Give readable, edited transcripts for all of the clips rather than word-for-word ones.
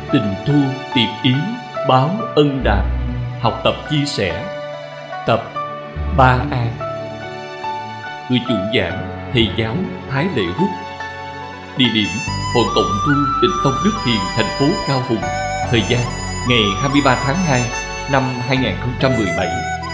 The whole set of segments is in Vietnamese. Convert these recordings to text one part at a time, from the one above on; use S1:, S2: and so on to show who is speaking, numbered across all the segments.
S1: Tình Thu Tiệp Yến báo ân đàm, học tập chia sẻ, tập 3A. Người chủ giảng thầy giáo Thái Lệ Hút. Địa điểm Hội Cộng Tu Tịnh Tông Đức Hiền, thành phố Cao Hùng. Thời gian ngày 23 tháng 2 năm 2017.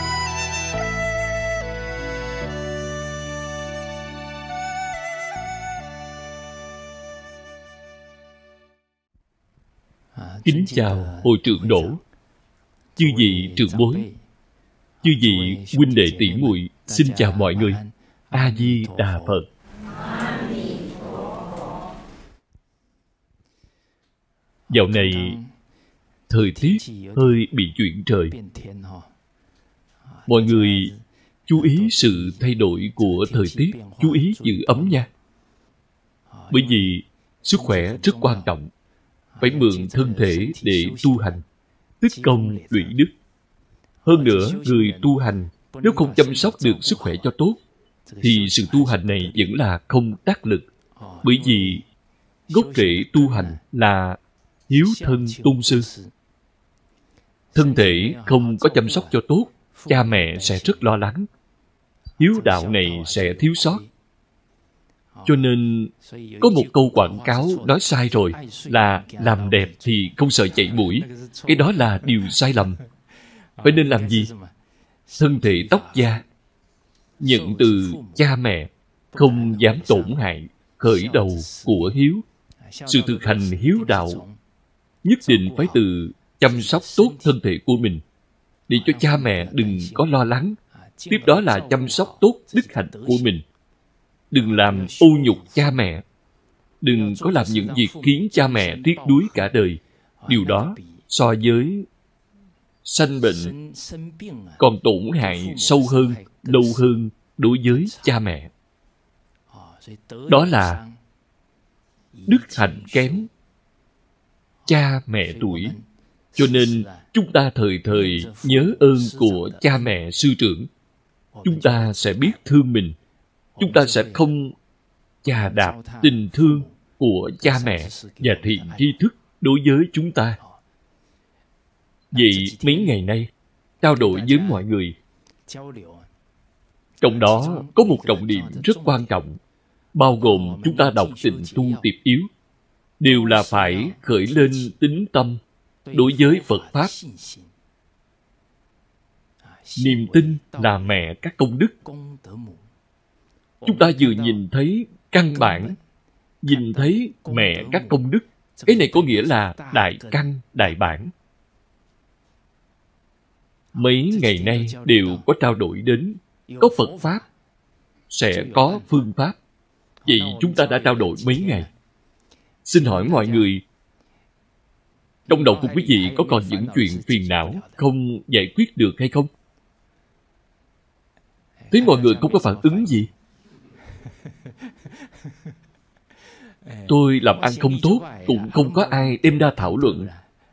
S1: Kính chào Hội trưởng Đỗ, chư vị trưởng bối, chư vị huynh đệ tỷ muội, xin chào mọi người. A Di Đà Phật. Dạo này thời tiết hơi bị chuyển trời. Mọi người chú ý sự thay đổi của thời tiết, chú ý giữ ấm nha. Bởi vì sức khỏe rất quan trọng. Phải mượn thân thể để tu hành, tích công lũy đức. Hơn nữa, người tu hành nếu không chăm sóc được sức khỏe cho tốt thì sự tu hành này vẫn là không đắc lực. Bởi vì gốc rễ tu hành là hiếu thân tôn sư. Thân thể không có chăm sóc cho tốt, cha mẹ sẽ rất lo lắng. Hiếu đạo này sẽ thiếu sót. Cho nên có một câu quảng cáo nói sai rồi, là làm đẹp thì không sợ chảy mũi. Cái đó là điều sai lầm. Phải nên làm gì? Thân thể tóc da nhận từ cha mẹ, không dám tổn hại, khởi đầu của hiếu. Sự thực hành hiếu đạo nhất định phải từ chăm sóc tốt thân thể của mình, để cho cha mẹ đừng có lo lắng. Tiếp đó là chăm sóc tốt đức hạnh của mình. Đừng làm ô nhục cha mẹ. Đừng có làm những việc khiến cha mẹ tiếc nuối cả đời. Điều đó so với sanh bệnh còn tổn hại sâu hơn, lâu hơn đối với cha mẹ. Đó là đức hạnh kém cha mẹ tuổi. Cho nên chúng ta thời thời nhớ ơn của cha mẹ sư trưởng. Chúng ta sẽ biết thương mình. Chúng ta sẽ không chà đạp tình thương của cha mẹ và thiện tri thức đối với chúng ta. Vậy mấy ngày nay trao đổi với mọi người, trong đó có một trọng điểm rất quan trọng, bao gồm chúng ta đọc Tịnh Tu Tiệp Yếu đều là phải khởi lên tín tâm đối với Phật Pháp. Niềm tin là mẹ các công đức. Chúng ta vừa nhìn thấy căn bản, nhìn thấy mẹ các công đức. Cái này có nghĩa là đại căn, đại bản. Mấy ngày nay đều có trao đổi đến, có Phật Pháp, sẽ có phương pháp. Vậy chúng ta đã trao đổi mấy ngày. Xin hỏi mọi người, trong đầu của quý vị có còn những chuyện phiền não không giải quyết được hay không? Thấy mọi người không có phản ứng gì. Tôi làm ăn không tốt, cũng không có ai đem ra thảo luận.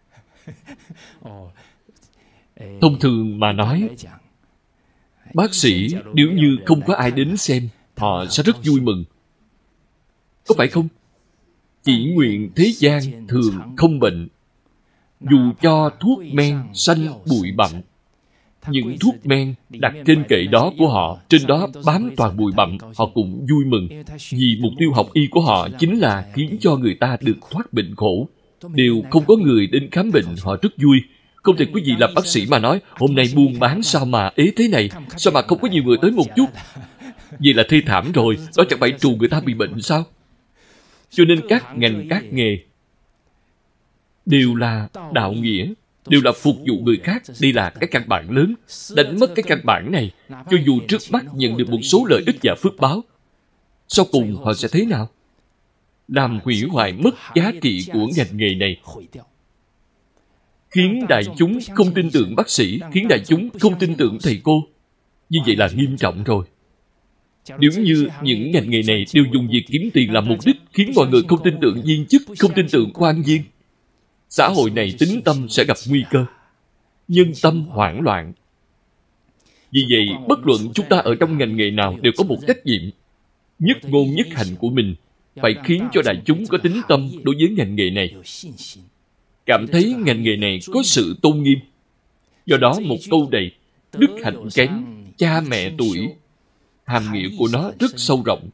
S1: Thông thường mà nói, bác sĩ nếu như không có ai đến xem, họ sẽ rất vui mừng. Có phải không? Chỉ nguyện thế gian thường không bệnh, dù cho thuốc men sanh bụi bặm. Những thuốc men đặt trên kệ đó của họ, trên đó bám toàn bụi bặm, họ cũng vui mừng. Vì mục tiêu học y của họ chính là khiến cho người ta được thoát bệnh khổ. Đều không có người đến khám bệnh, họ rất vui. Không thể quý vị làm bác sĩ mà nói, hôm nay buôn bán sao mà ế thế này, sao mà không có nhiều người tới một chút. Vậy là thê thảm rồi, đó chẳng phải trù người ta bị bệnh sao? Cho nên các ngành các nghề đều là đạo nghĩa, đều là phục vụ người khác. Đây là cái căn bản lớn. Đánh mất cái căn bản này, cho dù trước mắt nhận được một số lợi ích và phước báo, sau cùng họ sẽ thế nào? Làm hủy hoại mất giá trị của ngành nghề này, khiến đại chúng không tin tưởng bác sĩ, khiến đại chúng không tin tưởng thầy cô. Như vậy là nghiêm trọng rồi. Nếu như những ngành nghề này đều dùng việc kiếm tiền làm mục đích, khiến mọi người không tin tưởng viên chức, không tin tưởng quan viên, xã hội này tín tâm sẽ gặp nguy cơ, nhân tâm hoảng loạn. Vì vậy, bất luận chúng ta ở trong ngành nghề nào đều có một trách nhiệm, nhất ngôn nhất hành của mình phải khiến cho đại chúng có tín tâm đối với ngành nghề này. cảm thấy ngành nghề này có sự tôn nghiêm. Do đó một câu này, đức hạnh kém, cha mẹ tuổi, hàm nghĩa của nó rất sâu rộng.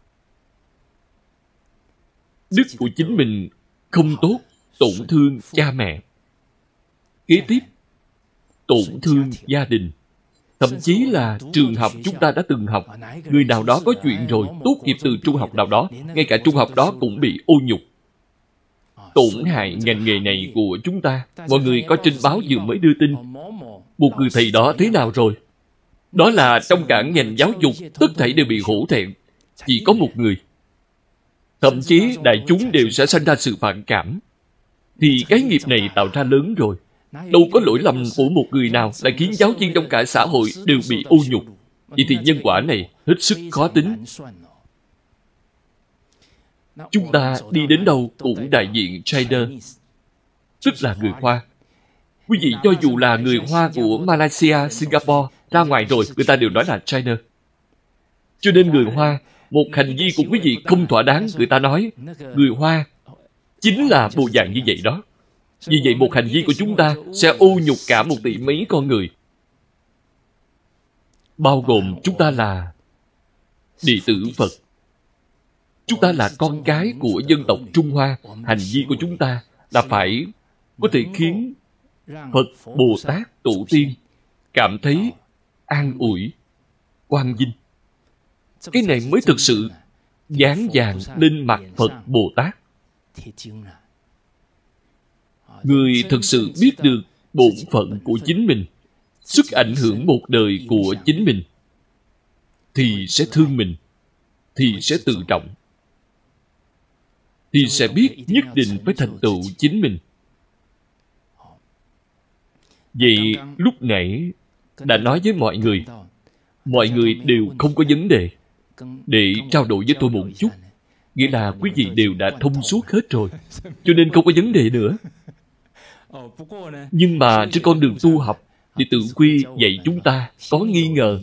S1: Đức của chính mình không tốt, tổn thương cha mẹ. Kế tiếp, tổn thương gia đình. Thậm chí là trường học chúng ta đã từng học, người nào đó có chuyện rồi, tốt nghiệp từ trung học nào đó, ngay cả trung học đó cũng bị ô nhục. Tổn hại ngành nghề này của chúng ta. Mọi người có trên báo vừa mới đưa tin, một người thầy đó thế nào rồi? Đó là trong cả ngành giáo dục, tất thảy đều bị hổ thẹn. Chỉ có một người. Thậm chí đại chúng đều sẽ sinh ra sự phản cảm. Thì cái nghiệp này tạo ra lớn rồi. Đâu có lỗi lầm của một người nào lại khiến giáo viên trong cả xã hội đều bị ô nhục. Vậy thì nhân quả này hết sức khó tính. Chúng ta đi đến đâu cũng đại diện China, tức là người Hoa. Quý vị cho dù là người Hoa của Malaysia, Singapore, ra ngoài rồi, người ta đều nói là China. Cho nên người Hoa, một hành vi của quý vị không thỏa đáng, người ta nói người Hoa chính là bộ dạng như vậy đó. Vì vậy một hành vi của chúng ta sẽ ô nhục cả 1 tỷ mấy con người. Bao gồm chúng ta là đệ tử Phật. Chúng ta là con cái của dân tộc Trung Hoa. Hành vi của chúng ta là phải có thể khiến Phật, Bồ Tát, Tổ tiên cảm thấy an ủi, quang vinh. Cái này mới thực sự dán vàng lên mặt Phật, Bồ Tát. Người thực sự biết được bổn phận của chính mình, sức ảnh hưởng một đời của chính mình, thì sẽ thương mình, thì sẽ tự trọng, thì sẽ biết nhất định phải thành tựu chính mình. Vậy lúc nãy đã nói với mọi người đều không có vấn đề để trao đổi với tôi một chút. Nghĩa là quý vị đều đã thông suốt hết rồi, cho nên không có vấn đề nữa. Nhưng mà trên con đường tu học thì tự quy dạy chúng ta có nghi ngờ,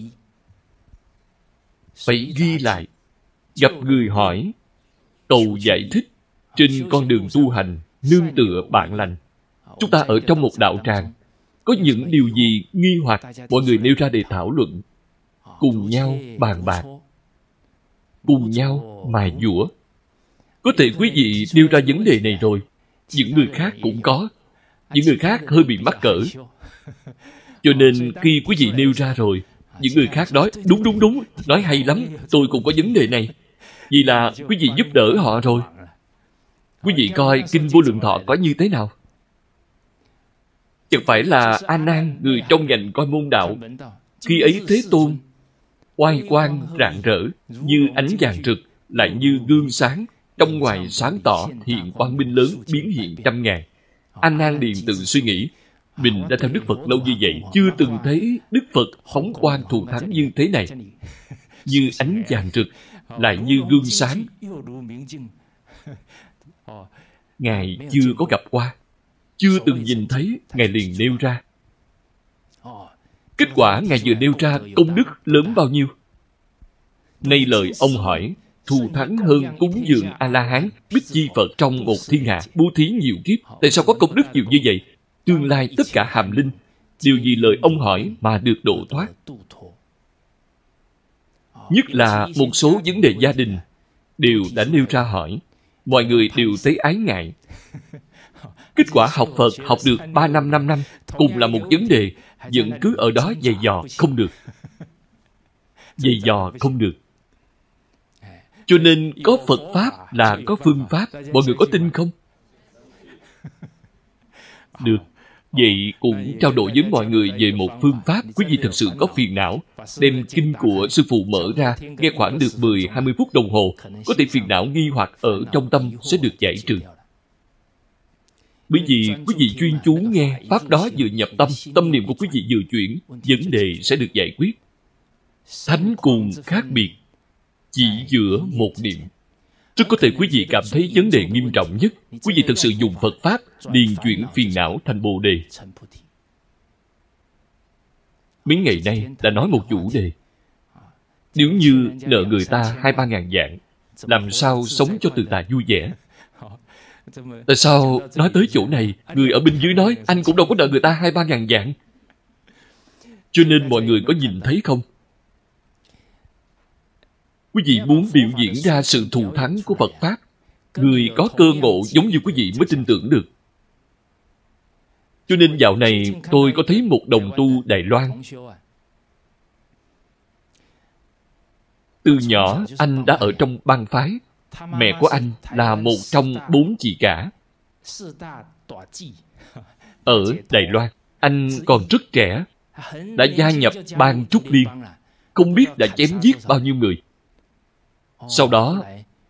S1: phải ghi lại. Gặp người hỏi, cầu giải thích. Trên con đường tu hành, nương tựa bạn lành. Chúng ta ở trong một đạo tràng, có những điều gì nghi hoặc, mọi người nêu ra để thảo luận, cùng nhau bàn bạc, cùng nhau mài dũa. Có thể quý vị nêu ra vấn đề này rồi, những người khác cũng có, những người khác hơi bị mắc cỡ. Cho nên khi quý vị nêu ra rồi, những người khác nói đúng, nói hay lắm, tôi cũng có vấn đề này. Vì là quý vị giúp đỡ họ rồi. Quý vị coi Kinh Vô Lượng Thọ có như thế nào? Chẳng phải là A Nan, người trong ngành coi môn đạo, khi ấy Thế Tôn oai quang rạng rỡ, như ánh vàng rực, lại như gương sáng, trong ngoài sáng tỏ, hiện quang minh lớn, biến hiện trăm ngàn. A Nan liền tự suy nghĩ, mình đã theo Đức Phật lâu như vậy, chưa từng thấy Đức Phật phóng quang thù thắng như thế này, như ánh vàng rực, lại như gương sáng. Ngài chưa có gặp qua, chưa từng nhìn thấy, Ngài liền nêu ra. Kết quả Ngài vừa nêu ra công đức lớn bao nhiêu. Nay lời ông hỏi, thù thắng hơn cúng dường A-la-hán, Bích Chi Phật trong một thiên hạ, bố thí nhiều kiếp. Tại sao có công đức nhiều như vậy? Tương lai tất cả hàm linh, điều gì lời ông hỏi mà được độ thoát. Nhất là một số vấn đề gia đình đều đã nêu ra hỏi. Mọi người đều thấy ái ngại. Kết quả học Phật học được 3 năm, 5 năm, cùng là một vấn đề, vẫn cứ ở đó giày dò không được. Giày dò không được. Cho nên có Phật Pháp là có phương pháp. Mọi người có tin không? Được. Vậy cũng trao đổi với mọi người về một phương pháp. Quý vị thật sự có phiền não, đem kinh của sư phụ mở ra, nghe khoảng được 10-20 phút đồng hồ, có thể phiền não nghi hoặc ở trong tâm sẽ được giải trừ. Bởi vì quý vị chuyên chú nghe, pháp đó vừa nhập tâm, tâm niệm của quý vị vừa chuyển, vấn đề sẽ được giải quyết. Thánh cùng khác biệt, chỉ giữa một niệm. Rất có thể quý vị cảm thấy vấn đề nghiêm trọng nhất, quý vị thực sự dùng Phật Pháp liền chuyển phiền não thành Bồ Đề. Mấy ngày nay đã nói một chủ đề. Nếu như nợ người ta 2-3 ngàn vạn, làm sao sống cho tự tại vui vẻ? Tại sao nói tới chỗ này, người ở bên dưới nói anh cũng đâu có nợ người ta 2-3 ngàn vạn. Cho nên mọi người có nhìn thấy không? Quý vị muốn biểu diễn ra sự thù thắng của Phật Pháp, người có cơ ngộ giống như quý vị mới tin tưởng được. Cho nên dạo này tôi có thấy một đồng tu Đài Loan. Từ nhỏ anh đã ở trong bang phái. Mẹ của anh là một trong 4 chị cả. Ở Đài Loan, anh còn rất trẻ, đã gia nhập bang Trúc Liên, không biết đã chém giết bao nhiêu người. Sau đó,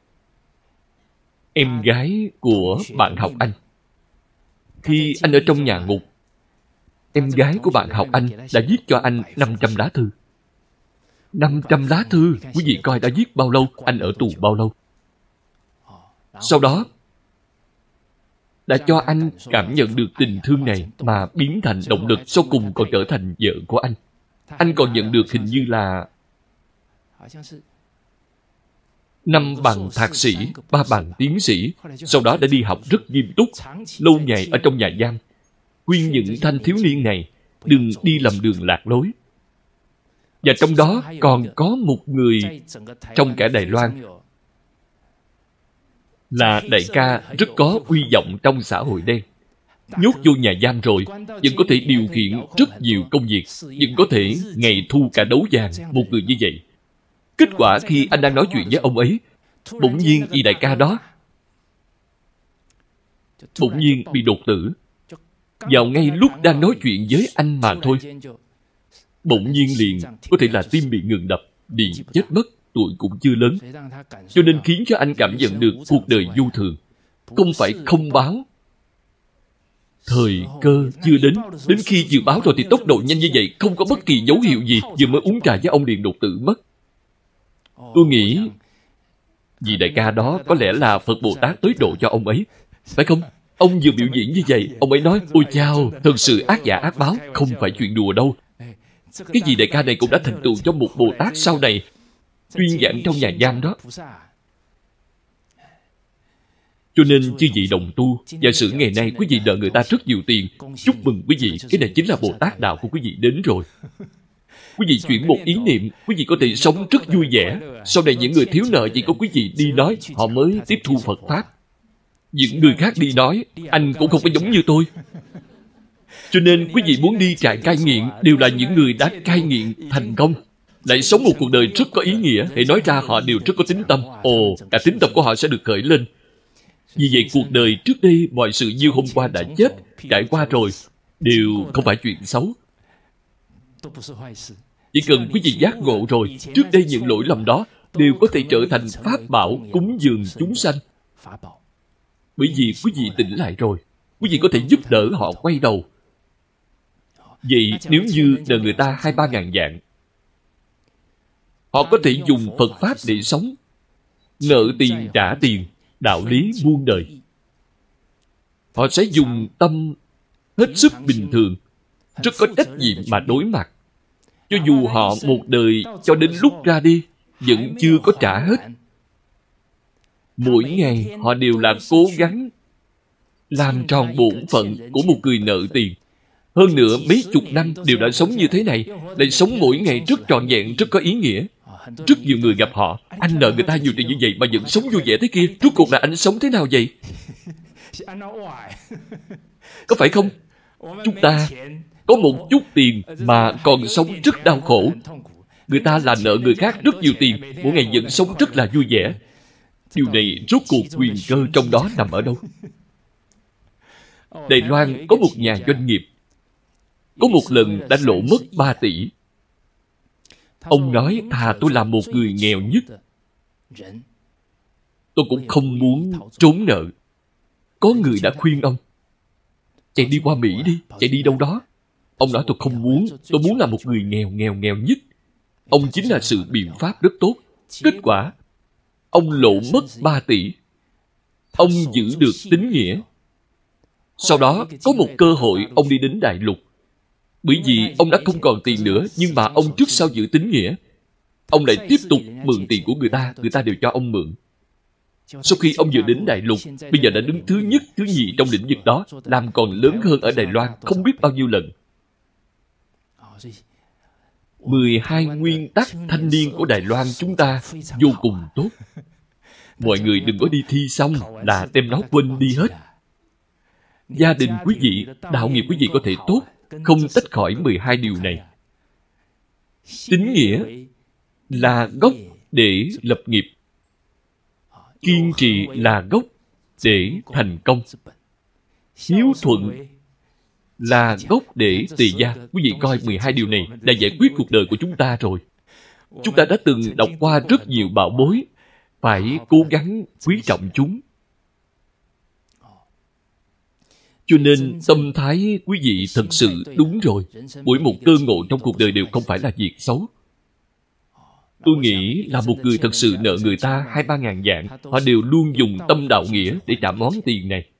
S1: em gái của bạn học anh, khi anh ở trong nhà ngục, em gái của bạn học anh đã viết cho anh 500 lá thư. 500 lá thư, quý vị coi đã viết bao lâu, anh ở tù bao lâu. Sau đó, đã cho anh cảm nhận được tình thương này mà biến thành động lực, sau cùng còn trở thành vợ của anh. Anh còn nhận được hình như là 5 bằng thạc sĩ, 3 bằng tiến sĩ. Sau đó đã đi học rất nghiêm túc, lâu ngày ở trong nhà giam, khuyên những thanh thiếu niên này đừng đi lầm đường lạc lối. Và trong đó còn có một người trong cả Đài Loan là đại ca rất có uy vọng trong xã hội đen. Nhốt vô nhà giam rồi, vẫn có thể điều khiển rất nhiều công việc, vẫn có thể ngày thu cả đấu vàng, một người như vậy. Kết quả khi anh đang nói chuyện với ông ấy, bỗng nhiên vị đại ca đó bỗng nhiên bị đột tử. Vào ngay lúc đang nói chuyện với anh mà thôi, bỗng nhiên liền có thể là tim bị ngừng đập, liền chết mất, tuổi cũng chưa lớn. Cho nên khiến cho anh cảm nhận được cuộc đời vô thường, không phải không báo. Thời cơ chưa đến, đến khi dự báo rồi thì tốc độ nhanh như vậy, không có bất kỳ dấu hiệu gì, vừa mới uống trà với ông liền đột tử mất. Tôi nghĩ vì đại ca đó có lẽ là Phật Bồ Tát tới độ cho ông ấy, phải không? Ông vừa biểu diễn như vậy, ông ấy nói, ôi chao, thật sự ác giả ác báo, không phải chuyện đùa đâu. Cái gì đại ca này cũng đã thành tựu cho một Bồ Tát sau này tuyên giảng trong nhà giam đó. Cho nên chư vị đồng tu, giả sử ngày nay quý vị nợ người ta rất nhiều tiền, chúc mừng quý vị, cái này chính là Bồ Tát đạo của quý vị đến rồi. Quý vị chuyển một ý niệm, quý vị có thể sống rất vui vẻ. Sau này những người thiếu nợ chỉ có quý vị đi nói, họ mới tiếp thu Phật Pháp. Những người khác đi nói, anh cũng không có giống như tôi. Cho nên quý vị muốn đi trại cai nghiện đều là những người đã cai nghiện thành công, lại sống một cuộc đời rất có ý nghĩa. Hãy nói ra họ đều rất có tín tâm. Ồ, cả tín tâm của họ sẽ được khởi lên. Vì vậy cuộc đời trước đây mọi sự như hôm qua đã chết, trải qua rồi, đều không phải chuyện xấu. Chỉ cần quý vị giác ngộ rồi, trước đây những lỗi lầm đó đều có thể trở thành pháp bảo cúng dường chúng sanh. Bởi vì quý vị tỉnh lại rồi, quý vị có thể giúp đỡ họ quay đầu. Vậy nếu như nợ người ta 2-3 ngàn vạn, họ có thể dùng Phật Pháp để sống. Nợ tiền trả tiền, đạo lý muôn đời. Họ sẽ dùng tâm hết sức bình thường, rất có trách nhiệm mà đối mặt. Cho dù họ một đời cho đến lúc ra đi vẫn chưa có trả hết, mỗi ngày họ đều là cố gắng làm tròn bổn phận của một người nợ tiền. Hơn nữa mấy chục năm đều đã sống như thế này, lại sống mỗi ngày rất trọn vẹn, rất có ý nghĩa. Rất nhiều người gặp họ, anh nợ người ta nhiều tiền như vậy mà vẫn sống vui vẻ thế kia, rốt cuộc là anh sống thế nào vậy? Có phải không? Chúng ta có một chút tiền mà còn sống rất đau khổ. Người ta là nợ người khác rất nhiều tiền, mỗi ngày vẫn sống rất là vui vẻ. Điều này rốt cuộc quyền cơ trong đó nằm ở đâu? Đài Loan có một nhà doanh nghiệp, có một lần đã lỗ mất 3 tỷ. Ông nói thà tôi là một người nghèo nhất, tôi cũng không muốn trốn nợ. Có người đã khuyên ông, chạy đi qua Mỹ đi, chạy đi đâu đó. Ông nói tôi không muốn, tôi muốn là một người nghèo nhất. Ông chính là sự biện pháp rất tốt. Kết quả, ông lỗ mất 3 tỷ. Ông giữ được tín nghĩa. Sau đó, có một cơ hội ông đi đến Đại Lục. Bởi vì ông đã không còn tiền nữa, nhưng mà ông trước sau giữ tín nghĩa. Ông lại tiếp tục mượn tiền của người ta đều cho ông mượn. Sau khi ông vừa đến Đại Lục, bây giờ đã đứng thứ nhất, thứ nhì trong lĩnh vực đó, làm còn lớn hơn ở Đài Loan không biết bao nhiêu lần. 12 nguyên tắc thanh niên của Đài Loan chúng ta vô cùng tốt. Mọi người đừng có đi thi xong là đem nó quên đi hết. Gia đình quý vị, đạo nghiệp quý vị có thể tốt, không tách khỏi 12 điều này. Tín nghĩa là gốc để lập nghiệp. Kiên trì là gốc để thành công. Hiếu thuận là gốc để tỳ gia. Quý vị coi 12 điều này đã giải quyết cuộc đời của chúng ta rồi. Chúng ta đã từng đọc qua rất nhiều bảo bối, phải cố gắng quý trọng chúng. Cho nên tâm thái quý vị thật sự đúng rồi. Mỗi một cơ ngộ trong cuộc đời đều không phải là việc xấu. Tôi nghĩ là một người thật sự nợ người ta 2-3 ngàn vạn, họ đều luôn dùng tâm đạo nghĩa để trả món tiền này.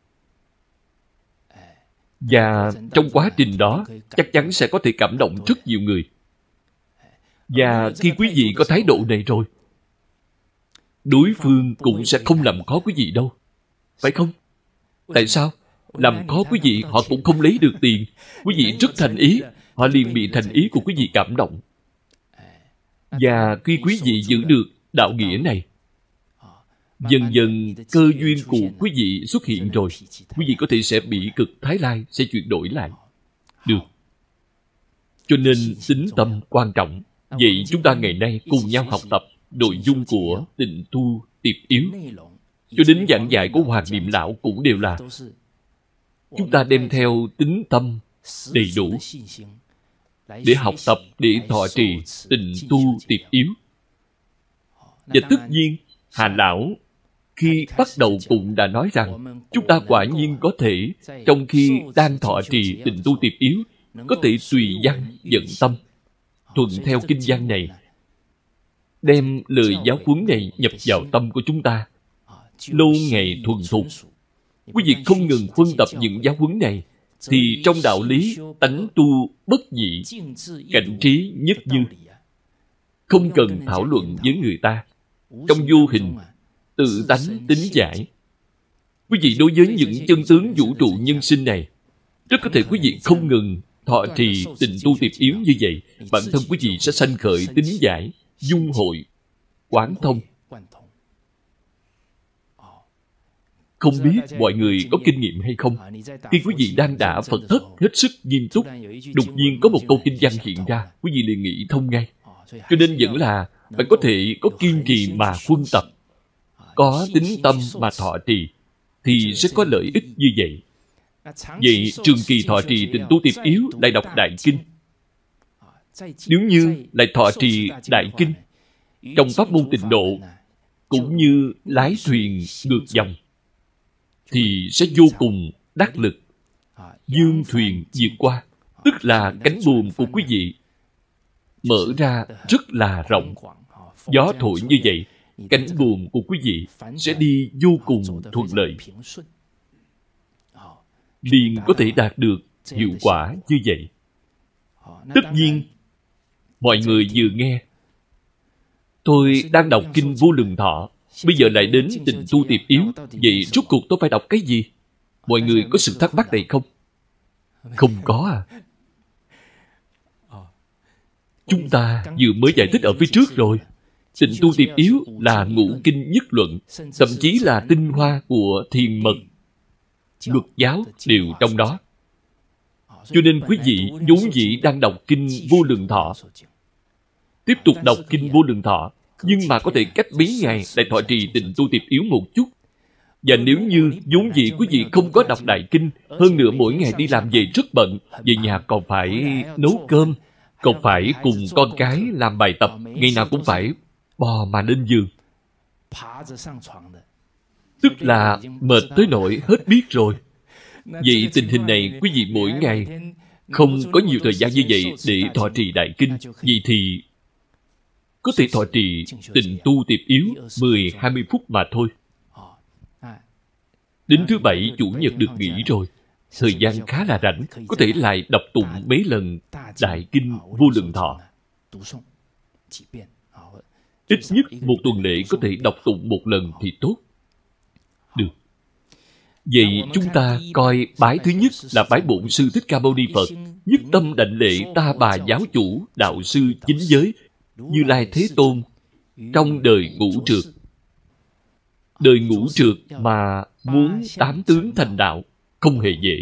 S1: Và trong quá trình đó, chắc chắn sẽ có thể cảm động rất nhiều người. Và khi quý vị có thái độ này rồi, đối phương cũng sẽ không làm khó quý vị đâu. Phải không? Tại sao? Làm khó quý vị, họ cũng không lấy được tiền. Quý vị rất thành ý, họ liền bị thành ý của quý vị cảm động. Và khi quý vị giữ được đạo nghĩa này, dần dần cơ duyên của quý vị xuất hiện rồi, quý vị có thể sẽ bị cực Thái Lai sẽ chuyển đổi lại. Được. Cho nên tín tâm quan trọng. Vậy chúng ta ngày nay cùng nhau học tập nội dung của Tịnh Tu Tiệp Yếu. Cho đến giảng dạy của Hoàng Niệm Lão cũng đều là chúng ta đem theo tín tâm đầy đủ để học tập, để thọ trì Tịnh Tu Tiệp Yếu. Và tất nhiên, Hà Lão khi bắt đầu cũng đã nói rằng chúng ta quả nhiên có thể trong khi đang thọ trì Tịnh Tu Tiệp Yếu có thể tùy văn dẫn tâm, thuận theo kinh văn này, đem lời giáo huấn này nhập vào tâm của chúng ta, lâu ngày thuần thục. Quý vị không ngừng phân tập những giáo huấn này, thì trong đạo lý tánh tu bất nhị, cảnh trí nhất như. Không cần thảo luận với người ta. Trong vô hình, tự tánh tính giải. Quý vị đối với những chân tướng vũ trụ nhân sinh này, rất có thể quý vị không ngừng thọ trì Tịnh Tu Tiệp Yếu như vậy, bản thân quý vị sẽ sanh khởi tính giải, dung hội, quán thông. Không biết mọi người có kinh nghiệm hay không? Khi quý vị đang đả Phật thất hết sức nghiêm túc, đột nhiên có một câu kinh văn hiện ra, quý vị liền nghĩ thông ngay. Cho nên vẫn là phải có thể có kiên trì mà quân tập, có tín tâm mà thọ trì, thì sẽ có lợi ích như vậy. Vậy trường kỳ thọ trì Tịnh Tu Tiệp Yếu lại đọc Đại Kinh. Nếu như lại thọ trì Đại Kinh, trong pháp môn Tịnh Độ, cũng như lái thuyền ngược dòng, thì sẽ vô cùng đắc lực, dương thuyền vượt qua. Tức là cánh buồm của quý vị mở ra rất là rộng. Gió thổi như vậy, cánh buồm của quý vị sẽ đi vô cùng thuận lợi, liền có thể đạt được hiệu quả như vậy. Tất nhiên, mọi người vừa nghe tôi đang đọc kinh Vô Lượng Thọ, bây giờ lại đến Tịnh Tu Tiệp Yếu, vậy rốt cuộc tôi phải đọc cái gì? Mọi người có sự thắc mắc này không? Không có à? Chúng ta vừa mới giải thích ở phía trước rồi. Tịnh Tu Tiệp Yếu là ngũ kinh nhất luận, thậm chí là tinh hoa của thiền mật, luật giáo đều trong đó. Cho nên quý vị vốn dĩ đang đọc kinh Vô Lượng Thọ, tiếp tục đọc kinh Vô Lượng Thọ, nhưng mà có thể cách mấy ngày lại thọ trì Tịnh Tu Tiệp Yếu một chút. Và nếu như vốn dĩ quý vị không có đọc Đại Kinh, hơn nữa mỗi ngày đi làm về rất bận, về nhà còn phải nấu cơm, còn phải cùng con cái làm bài tập, ngày nào cũng phải bò mà lên giường, tức là mệt tới nỗi hết biết rồi. Vậy tình hình này quý vị mỗi ngày không có nhiều thời gian như vậy để thọ trì Đại Kinh, vậy thì có thể thọ trì Tịnh Tu Tiệp Yếu 10-20 phút mà thôi. Đến thứ Bảy, Chủ nhật được nghỉ rồi, thời gian khá là rảnh, có thể lại đọc tụng mấy lần Đại Kinh Vô Lượng Thọ. Ít nhất một tuần lễ có thể đọc tụng một lần thì tốt. Vậy chúng ta coi bái thứ nhất là bái Bổn Sư Thích Ca Mâu Ni Phật, nhất tâm đảnh lễ Ta Bà giáo chủ, đạo sư chính giới, Như Lai Thế Tôn trong đời ngũ trượt. Đời ngũ trượt mà muốn tám tướng thành đạo không hề dễ.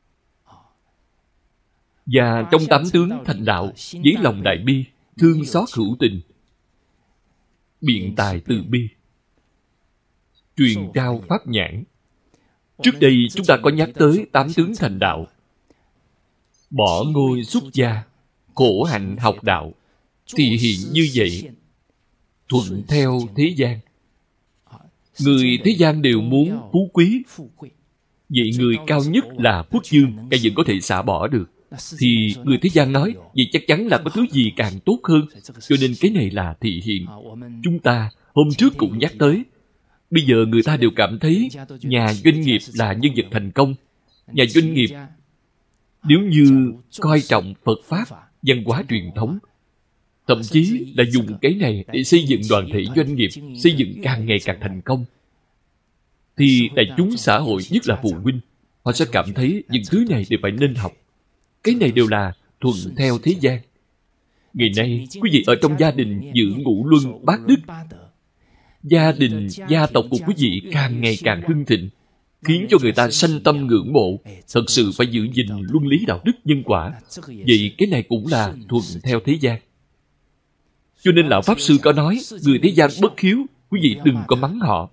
S1: Và trong tám tướng thành đạo, với lòng đại bi, thương xót hữu tình, biện tài từ bi, truyền trao pháp nhãn. Trước đây chúng ta có nhắc tới tám tướng thành đạo: bỏ ngôi xuất gia, khổ hạnh học đạo, thì hiện như vậy, thuận theo thế gian. Người thế gian đều muốn phú quý, vậy người cao nhất là quốc dương, cái vẫn có thể xả bỏ được. Thì người thế gian nói, vậy chắc chắn là có thứ gì càng tốt hơn. Cho nên cái này là thị hiện. Chúng ta hôm trước cũng nhắc tới, bây giờ người ta đều cảm thấy nhà doanh nghiệp là nhân vật thành công. Nhà doanh nghiệp nếu như coi trọng Phật Pháp, văn hóa truyền thống, thậm chí là dùng cái này để xây dựng đoàn thể doanh nghiệp, xây dựng càng ngày càng thành công, thì đại chúng xã hội, nhất là phụ huynh, họ sẽ cảm thấy những thứ này đều phải nên học. Cái này đều là thuận theo thế gian. Ngày nay, quý vị ở trong gia đình giữ ngũ luân bát đức, gia đình, gia tộc của quý vị càng ngày càng hưng thịnh, khiến cho người ta sanh tâm ngưỡng mộ. Thật sự phải giữ gìn luân lý đạo đức nhân quả. Vậy cái này cũng là thuận theo thế gian. Cho nên Lão Pháp Sư có nói, người thế gian bất hiếu, quý vị đừng có mắng họ.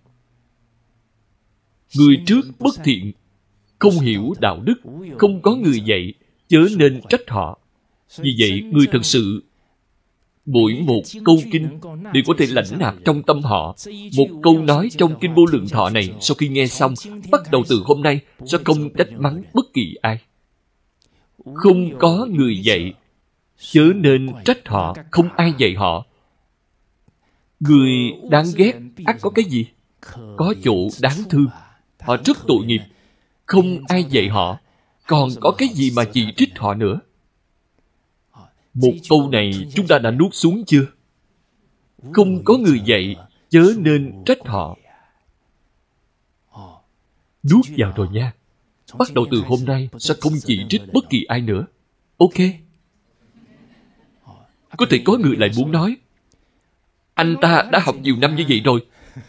S1: Người trước bất thiện, không hiểu đạo đức, không có người dạy, chớ nên trách họ. Vì vậy, người thật sự mỗi một câu kinh đều có thể lãnh nạp trong tâm họ. Một câu nói trong Kinh Vô Lượng Thọ này, sau khi nghe xong, bắt đầu từ hôm nay sẽ không trách mắng bất kỳ ai. Không có người dạy, chớ nên trách họ, không ai dạy họ. Người đáng ghét ắt có cái gì? Có chỗ đáng thương. Họ rất tội nghiệp, không ai dạy họ, còn có cái gì mà chỉ trích họ nữa? Một câu này chúng ta đã nuốt xuống chưa? Không có người dạy, chớ nên trách họ. Nuốt vào rồi nha. Bắt đầu từ hôm nay sẽ không chỉ trích bất kỳ ai nữa. Ok. Có thể có người lại muốn nói, anh ta đã học nhiều năm như vậy rồi.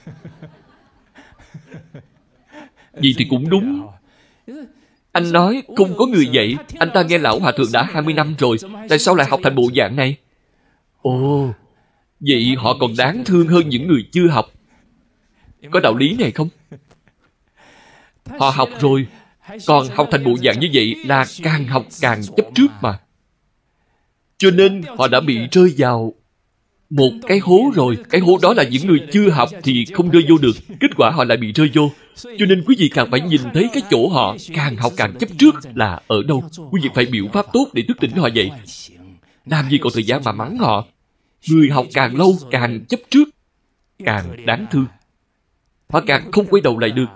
S1: Vậy thì cũng đúng. Anh nói không có người dạy, anh ta nghe Lão Hòa Thượng đã 20 năm rồi, tại sao lại học thành bộ dạng này? Ồ, vậy họ còn đáng thương hơn những người chưa học. Có đạo lý này không? Họ học rồi, còn học thành bộ dạng như vậy là càng học càng chấp trước mà. Cho nên họ đã bị rơi vào một cái hố rồi. Cái hố đó là những người chưa học thì không rơi vô được. Kết quả họ lại bị rơi vô. Cho nên quý vị càng phải nhìn thấy cái chỗ họ càng học càng chấp trước là ở đâu. Quý vị phải biểu pháp tốt để thức tỉnh họ vậy. Làm gì còn thời gian mà mắng họ. Người học càng lâu càng chấp trước, càng đáng thương. Họ càng không quay đầu lại được.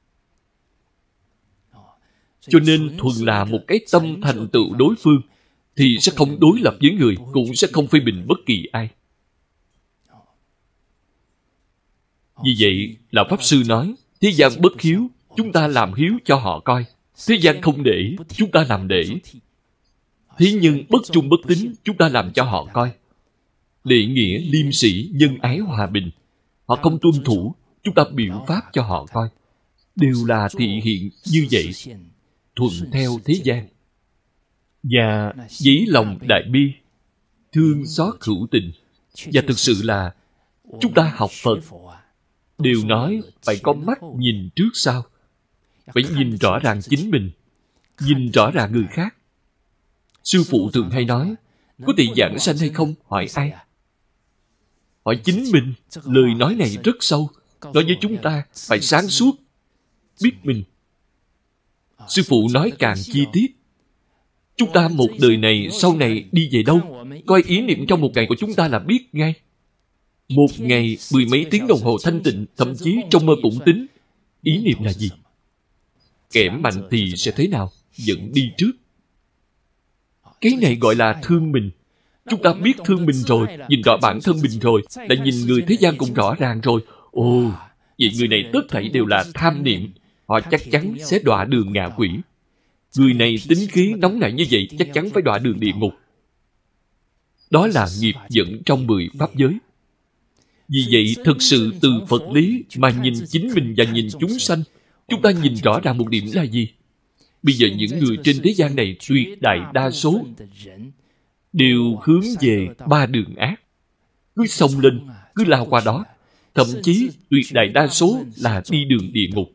S1: Cho nên thuần là một cái tâm thành tựu đối phương thì sẽ không đối lập với người, cũng sẽ không phê bình bất kỳ ai. Vì vậy, Lão Pháp Sư nói, thế gian bất hiếu, chúng ta làm hiếu cho họ coi. Thế gian không để, chúng ta làm để. Thế nhưng bất trung bất tín, chúng ta làm cho họ coi. Lễ nghĩa, liêm sĩ, nhân ái, hòa bình, họ không tuân thủ, chúng ta biểu pháp cho họ coi. Đều là thị hiện như vậy, thuận theo thế gian. Và dĩ lòng đại bi, thương xót hữu tình. Và thực sự là chúng ta học Phật đều nói phải có mắt nhìn trước sau. Phải nhìn rõ ràng chính mình, nhìn rõ ràng người khác. Sư phụ thường hay nói, có thể giảng sanh hay không? Hỏi ai? Hỏi chính mình. Lời nói này rất sâu. Nói với chúng ta phải sáng suốt, biết mình. Sư phụ nói càng chi tiết. Chúng ta một đời này, sau này đi về đâu? Coi ý niệm trong một ngày của chúng ta là biết ngay. Một ngày 10 mấy tiếng đồng hồ thanh tịnh, thậm chí trong mơ cũng tính. Ý niệm là gì? Kẻ mạnh thì sẽ thế nào? Dẫn đi trước. Cái này gọi là thương mình. Chúng ta biết thương mình rồi, nhìn rõ bản thân mình rồi, lại nhìn người thế gian cũng rõ ràng rồi. Ồ, vậy người này tất thảy đều là tham niệm. họ chắc chắn sẽ đọa đường ngạ quỷ. Người này tính khí nóng nảy như vậy chắc chắn phải đọa đường địa ngục. Đó là nghiệp dẫn trong 10 pháp giới. Vì vậy, thực sự từ Phật lý mà nhìn chính mình và nhìn chúng sanh, chúng ta nhìn rõ ràng một điểm là gì? Bây giờ những người trên thế gian này tuyệt đại đa số đều hướng về 3 đường ác. Cứ xông lên, cứ lao qua đó. Thậm chí tuyệt đại đa số là đi đường địa ngục.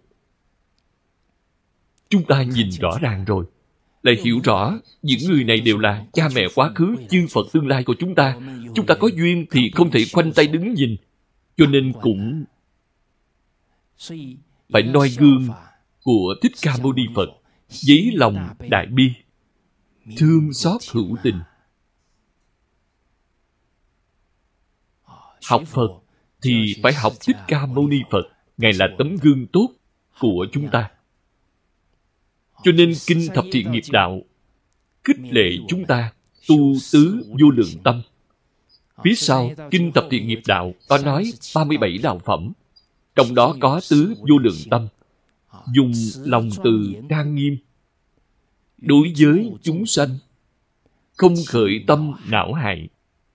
S1: Chúng ta nhìn rõ ràng rồi, lại hiểu rõ những người này đều là cha mẹ quá khứ, chư Phật tương lai của chúng ta. Chúng ta có duyên thì không thể khoanh tay đứng nhìn, cho nên cũng phải noi gương của Thích Ca Mâu Ni Phật, với lòng đại bi, thương xót hữu tình. Học Phật thì phải học Thích Ca Mâu Ni Phật. Ngài là tấm gương tốt của chúng ta. Cho nên Kinh Thập Thiện Nghiệp Đạo khích lệ chúng ta tu tứ vô lượng tâm. Phía sau Kinh Thập Thiện Nghiệp Đạo có nói 37 đạo phẩm, trong đó có tứ vô lượng tâm. Dùng lòng từ trang nghiêm đối với chúng sanh, không khởi tâm não hại.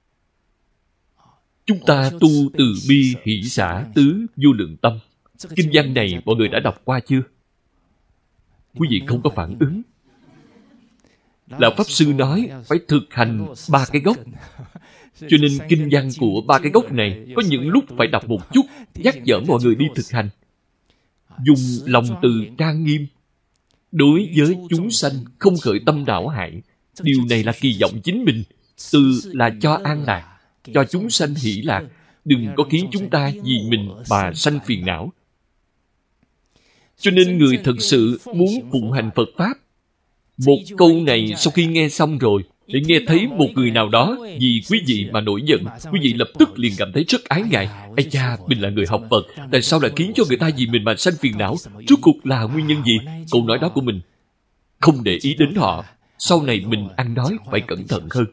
S1: Chúng ta tu từ bi hỷ xả tứ vô lượng tâm. Kinh văn này mọi người đã đọc qua chưa? Quý vị không có phản ứng. Lão Pháp Sư nói phải thực hành 3 cái gốc. Cho nên kinh văn của 3 cái gốc này có những lúc phải đọc một chút, nhắc nhở mọi người đi thực hành. Dùng lòng từ trang nghiêm đối với chúng sanh, không khởi tâm não hại. Điều này là kỳ vọng chính mình. Từ là cho an lạc, cho chúng sanh hỷ lạc. Đừng có khiến chúng ta vì mình mà sanh phiền não. Cho nên người thật sự muốn phụng hành Phật Pháp, một câu này sau khi nghe xong rồi, để nghe thấy một người nào đó vì quý vị mà nổi giận, quý vị lập tức liền cảm thấy rất ái ngại. Ây cha, mình là người học Phật, tại sao lại khiến cho người ta vì mình mà sanh phiền não? Rốt cuộc là nguyên nhân gì? Câu nói đó của mình không để ý đến họ. Sau này mình ăn nói phải cẩn thận hơn.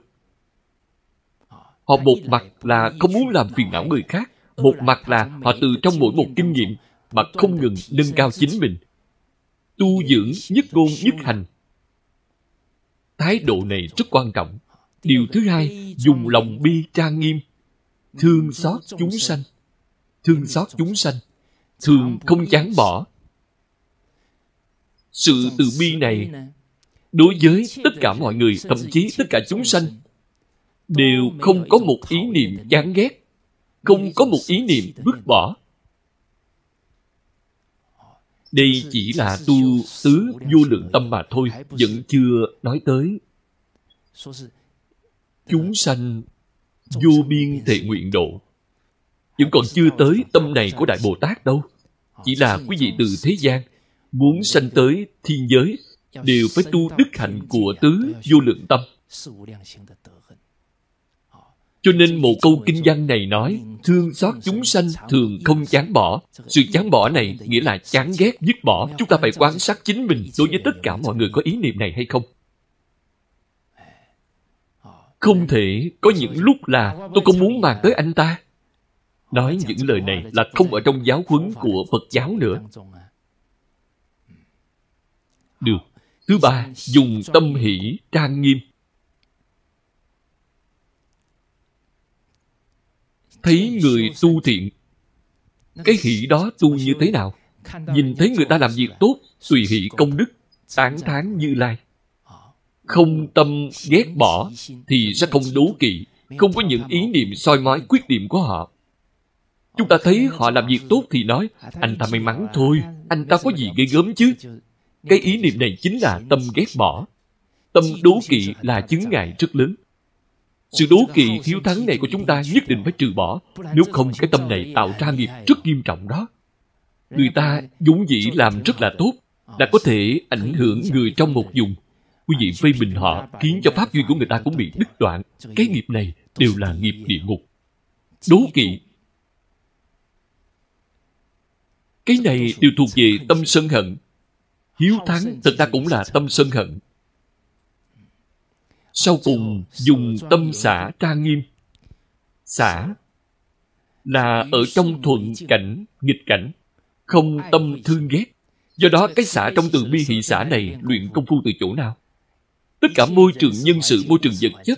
S1: Họ một mặt là không muốn làm phiền não người khác, một mặt là họ từ trong mỗi một kinh nghiệm mà không ngừng nâng cao chính mình. Tu dưỡng nhất ngôn nhất hành. Thái độ này rất quan trọng. Điều thứ hai, dùng lòng bi trang nghiêm, thương xót chúng sanh. Thương xót chúng sanh, thường không chán bỏ. Sự từ bi này đối với tất cả mọi người, thậm chí tất cả chúng sanh, đều không có một ý niệm chán ghét, không có một ý niệm vứt bỏ. Đây chỉ là tu tứ vô lượng tâm mà thôi, vẫn chưa nói tới chúng sanh vô biên thệ nguyện độ. Vẫn còn chưa tới tâm này của Đại Bồ Tát đâu. Chỉ là quý vị từ thế gian muốn sanh tới thiên giới đều phải tu đức hạnh của tứ vô lượng tâm. Cho nên một câu kinh văn này nói thương xót chúng sanh thường không chán bỏ. Sự chán bỏ này nghĩa là chán ghét, dứt bỏ. Chúng ta phải quan sát chính mình đối với tất cả mọi người có ý niệm này hay không. Không thể có những lúc là tôi không muốn màng tới anh ta. Nói những lời này là không ở trong giáo huấn của Phật giáo nữa. Được. Thứ ba, dùng tâm hỷ trang nghiêm. Thấy người tu thiện, cái hỷ đó tu như thế nào? Nhìn thấy người ta làm việc tốt, tùy hỷ công đức, tán thán Như Lai. Không tâm ghét bỏ thì sẽ không đố kỵ, không có những ý niệm soi mói khuyết điểm của họ. Chúng ta thấy họ làm việc tốt thì nói anh ta may mắn thôi, anh ta có gì ghê gớm chứ. Cái ý niệm này chính là tâm ghét bỏ. Tâm đố kỵ là chướng ngại rất lớn. Sự đố kỵ hiếu thắng này của chúng ta nhất định phải trừ bỏ. Nếu không cái tâm này tạo ra nghiệp rất nghiêm trọng đó. Người ta vốn dĩ làm rất là tốt, là có thể ảnh hưởng người trong một vùng. Quý vị phê bình họ khiến cho pháp duyên của người ta cũng bị đứt đoạn. Cái nghiệp này đều là nghiệp địa ngục. Đố kỵ, cái này đều thuộc về tâm sân hận. Hiếu thắng thật ra cũng là tâm sân hận. Sau cùng dùng tâm xả trang nghiêm. Xả là ở trong thuận cảnh, nghịch cảnh, không tâm thương ghét. Do đó, cái xả trong từ bi hỷ xả này luyện công phu từ chỗ nào? Tất cả môi trường nhân sự, môi trường vật chất,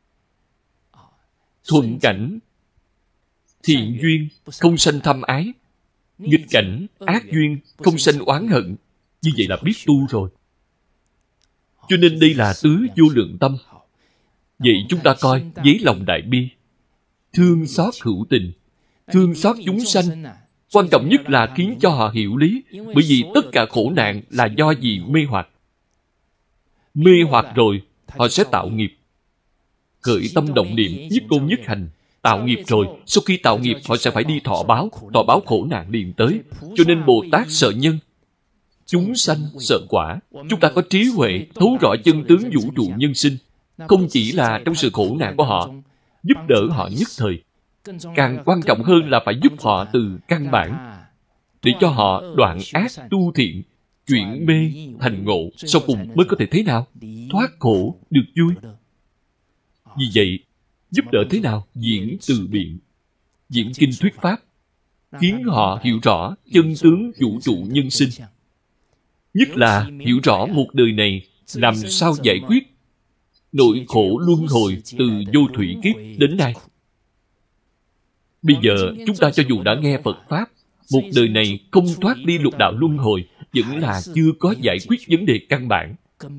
S1: thuận cảnh, thiện duyên, không sanh tham ái, nghịch cảnh, ác duyên, không sanh oán hận. Như vậy là biết tu rồi. Cho nên đây là tứ vô lượng tâm. Vậy chúng ta coi với lòng đại bi, thương xót hữu tình, thương xót chúng sanh. Quan trọng nhất là khiến cho họ hiểu lý. Bởi vì tất cả khổ nạn là do gì mê hoặc. Mê hoặc rồi, họ sẽ tạo nghiệp. Khởi tâm động niệm, nhất ngôn nhất hành. Tạo nghiệp rồi, sau khi tạo nghiệp họ sẽ phải đi thọ báo khổ nạn liền tới. Cho nên Bồ Tát sợ nhân, chúng sanh sợ quả. Chúng ta có trí huệ, thấu rõ chân tướng vũ trụ nhân sinh. Không chỉ là trong sự khổ nạn của họ, giúp đỡ họ nhất thời. Càng quan trọng hơn là phải giúp họ từ căn bản, để cho họ đoạn ác tu thiện, chuyển mê thành ngộ, sau cùng mới có thể thế nào? Thoát khổ, được vui. Vì vậy, giúp đỡ thế nào? Diễn từ biện, diễn kinh thuyết pháp, khiến họ hiểu rõ chân tướng vũ trụ nhân sinh. Nhất là hiểu rõ một đời này làm sao giải quyết nỗi khổ luân hồi từ vô thủy kiếp đến nay. Bây giờ chúng ta cho dù đã nghe Phật Pháp, một đời này không thoát đi lục đạo luân hồi, vẫn là chưa có giải quyết vấn đề căn bản.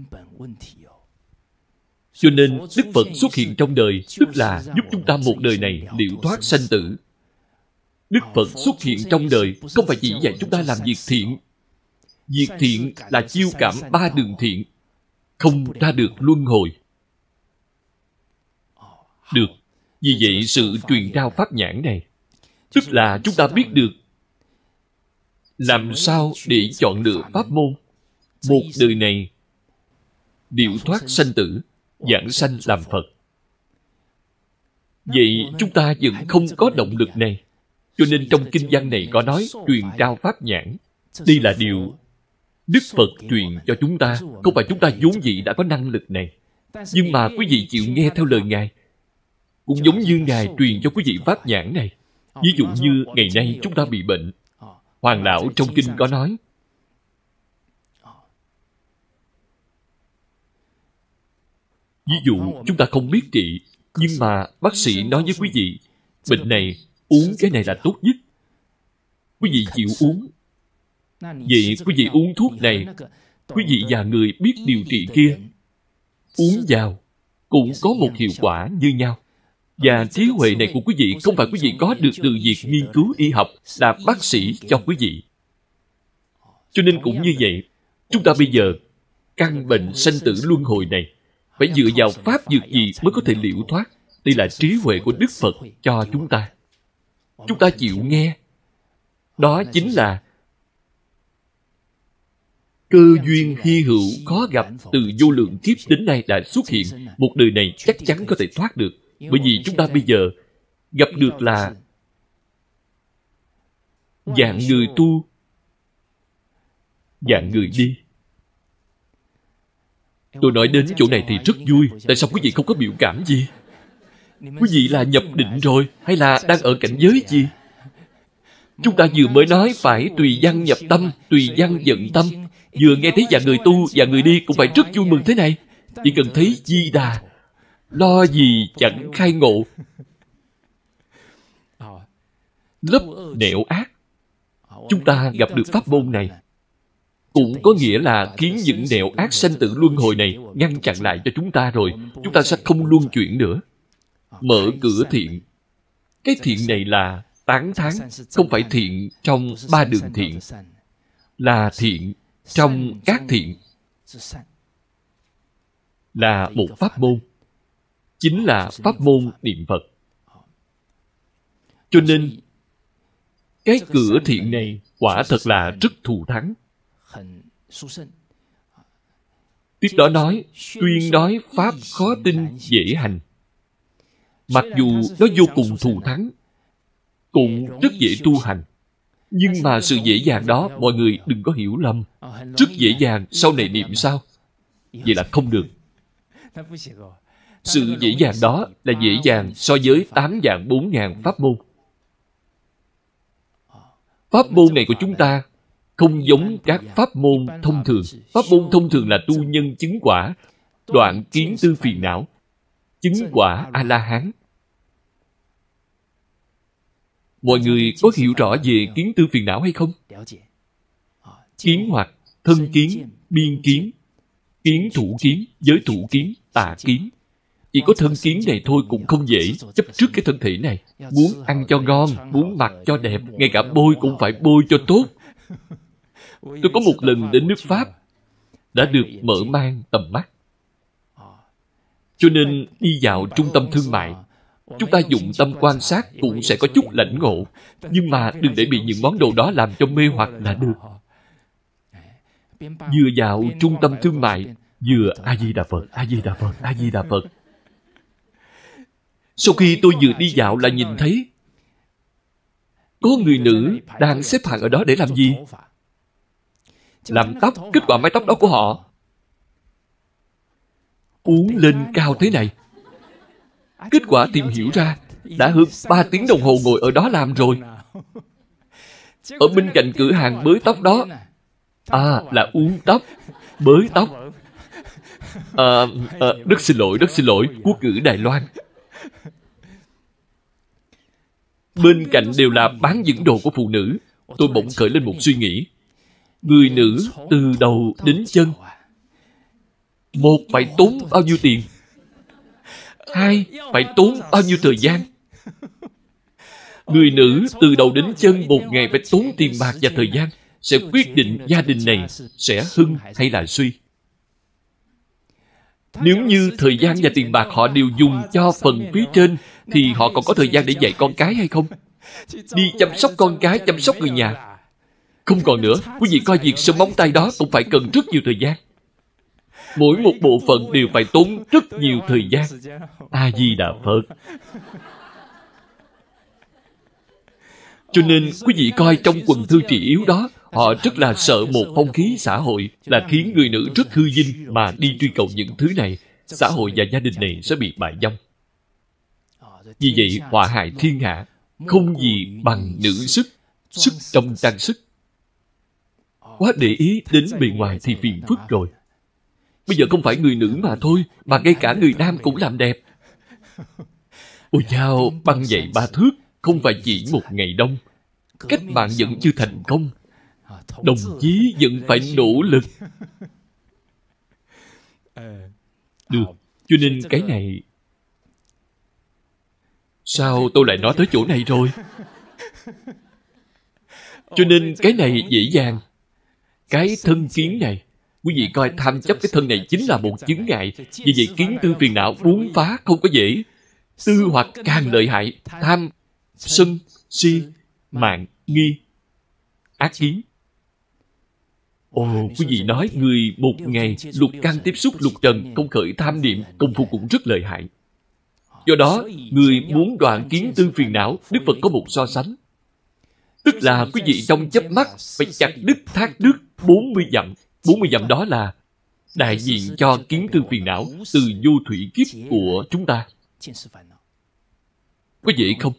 S1: Cho nên Đức Phật xuất hiện trong đời, tức là giúp chúng ta một đời này liễu thoát sanh tử. Đức Phật xuất hiện trong đời không phải chỉ dạy chúng ta làm việc thiện. Việc thiện là chiêu cảm ba đường thiện, không ra được luân hồi. Được. Vì vậy sự truyền trao pháp nhãn này, tức là chúng ta biết được làm sao để chọn lựa pháp môn. Một đời này liễu thoát sanh tử, giảng sanh làm Phật. Vậy chúng ta vẫn không có động lực này. Cho nên trong kinh văn này có nói truyền trao pháp nhãn. Đây là điều Đức Phật truyền cho chúng ta. Không phải chúng ta vốn dĩ đã có năng lực này. Nhưng mà quý vị chịu nghe theo lời Ngài, cũng giống như Ngài truyền cho quý vị pháp nhãn này. Ví dụ như ngày nay chúng ta bị bệnh, Hoàng Lão trong kinh có nói, ví dụ chúng ta không biết trị, nhưng mà bác sĩ nói với quý vị, bệnh này uống cái này là tốt nhất. Quý vị chịu uống. Vậy quý vị uống thuốc này, quý vị và người biết điều trị kia, uống vào cũng có một hiệu quả như nhau. Và trí huệ này của quý vị không phải quý vị có được từ việc nghiên cứu y học, là bác sĩ cho quý vị. Cho nên cũng như vậy, chúng ta bây giờ căn bệnh sanh tử luân hồi này phải dựa vào pháp dược gì mới có thể liễu thoát. Đây là trí huệ của Đức Phật cho chúng ta. Chúng ta chịu nghe. Đó chính là cơ duyên hy hữu khó gặp từ vô lượng kiếp đến nay đã xuất hiện. Một đời này chắc chắn có thể thoát được. Bởi vì chúng ta bây giờ gặp được là dạng người tu, dạng người đi. Tôi nói đến chỗ này thì rất vui. Tại sao quý vị không có biểu cảm gì? Quý vị là nhập định rồi hay là đang ở cảnh giới gì? Chúng ta vừa mới nói phải tùy văn nhập tâm, tùy văn vận tâm. Vừa nghe thấy dạng người tu và người đi cũng phải rất vui mừng thế này. Chỉ cần thấy Di Đà, lo gì chẳng khai ngộ. Lấp nẻo ác. Chúng ta gặp được pháp môn này cũng có nghĩa là khiến những nẻo ác sanh tử luân hồi này ngăn chặn lại cho chúng ta rồi. Chúng ta sẽ không luân chuyển nữa. Mở cửa thiện. Cái thiện này là tán thán, không phải thiện trong ba đường thiện, là thiện trong các thiện, là một pháp môn, chính là pháp môn niệm Phật. Cho nên cái cửa thiện này quả thật là rất thù thắng. Tiếp đó nói, tuyên nói pháp khó tin dễ hành. Mặc dù nó vô cùng thù thắng, cũng rất dễ tu hành, nhưng mà sự dễ dàng đó mọi người đừng có hiểu lầm. Rất dễ dàng, sau này niệm sao? Vậy là không được. Sự dễ dàng đó là dễ dàng so với 8.400.000 pháp môn. Pháp môn này của chúng ta không giống các pháp môn thông thường. Pháp môn thông thường là tu nhân chứng quả, đoạn kiến tư phiền não, chứng quả A-la-hán. Mọi người có hiểu rõ về kiến tư phiền não hay không? Kiến hoặc thân kiến, biên kiến, kiến thủ kiến, giới thủ kiến, tà kiến. Chỉ có thân kiến này thôi cũng không dễ, chấp trước cái thân thể này. Muốn ăn cho ngon, muốn mặc cho đẹp, ngay cả bôi cũng phải bôi cho tốt. Tôi có một lần đến nước Pháp, đã được mở mang tầm mắt. Cho nên đi vào trung tâm thương mại, chúng ta dụng tâm quan sát cũng sẽ có chút lãnh ngộ. Nhưng mà đừng để bị những món đồ đó làm cho mê hoặc là được. Vừa vào trung tâm thương mại, vừa A-di-đà Phật, A-di-đà Phật, A-di-đà Phật. Sau khi tôi vừa đi dạo là nhìn thấy có người nữ đang xếp hàng ở đó để làm gì? Làm tóc. Kết quả mái tóc đó của họ uốn lên cao thế này. Kết quả tìm hiểu ra đã hơn 3 tiếng đồng hồ ngồi ở đó làm rồi. Ở bên cạnh cửa hàng bới tóc đó, là uốn tóc, bới tóc. Rất xin lỗi, quốc ngữ Đài Loan. Bên cạnh đều là bán những đồ của phụ nữ. Tôi bỗng khởi lên một suy nghĩ. Người nữ từ đầu đến chân, một, phải tốn bao nhiêu tiền? Hai, phải tốn bao nhiêu thời gian? Người nữ từ đầu đến chân một ngày phải tốn tiền bạc và thời gian, sẽ quyết định gia đình này sẽ hưng hay là suy. Nếu như thời gian và tiền bạc họ đều dùng cho phần phía trên, thì họ còn có thời gian để dạy con cái hay không? Đi chăm sóc con cái, chăm sóc người nhà. Không còn nữa. Quý vị coi việc sơn móng tay đó cũng phải cần rất nhiều thời gian. Mỗi một bộ phận đều phải tốn rất nhiều thời gian. A-di-đà Phật. Cho nên quý vị coi trong quần thư trì yếu đó, họ rất là sợ một phong khí xã hội là khiến người nữ rất hư vinh mà đi truy cầu những thứ này. Xã hội và gia đình này sẽ bị bại vong. Vì vậy, họa hại thiên hạ không gì bằng nữ sức, sức trong trang sức. Quá để ý đến bề ngoài thì phiền phức rồi. Bây giờ không phải người nữ mà thôi, mà ngay cả người nam cũng làm đẹp. Ôi chao, băng dậy 3 thước, không phải chỉ một ngày đông. Cách mạng vẫn chưa thành công. Đồng chí vẫn phải nỗ lực. Được, cho nên cái này... Sao tôi lại nói tới chỗ này rồi? Cho nên cái này dễ dàng. Cái thân kiến này, quý vị coi tham chấp cái thân này chính là một chướng ngại. Vì vậy kiến tư phiền não muốn phá không có dễ. Tư hoặc càng lợi hại, tham, sân, si, mạn, nghi, ác kiến. Ồ, quý vị nói người một ngày lục căn tiếp xúc lục trần, không khởi tham niệm, công phu cũng rất lợi hại. Do đó, người muốn đoạn kiến tư phiền não, Đức Phật có một so sánh. Tức là quý vị trong chớp mắt phải chặt đứt thác nước 40 dặm. 40 dặm đó là đại diện cho kiến tư phiền não từ vô thủy kiếp của chúng ta. Có dễ không?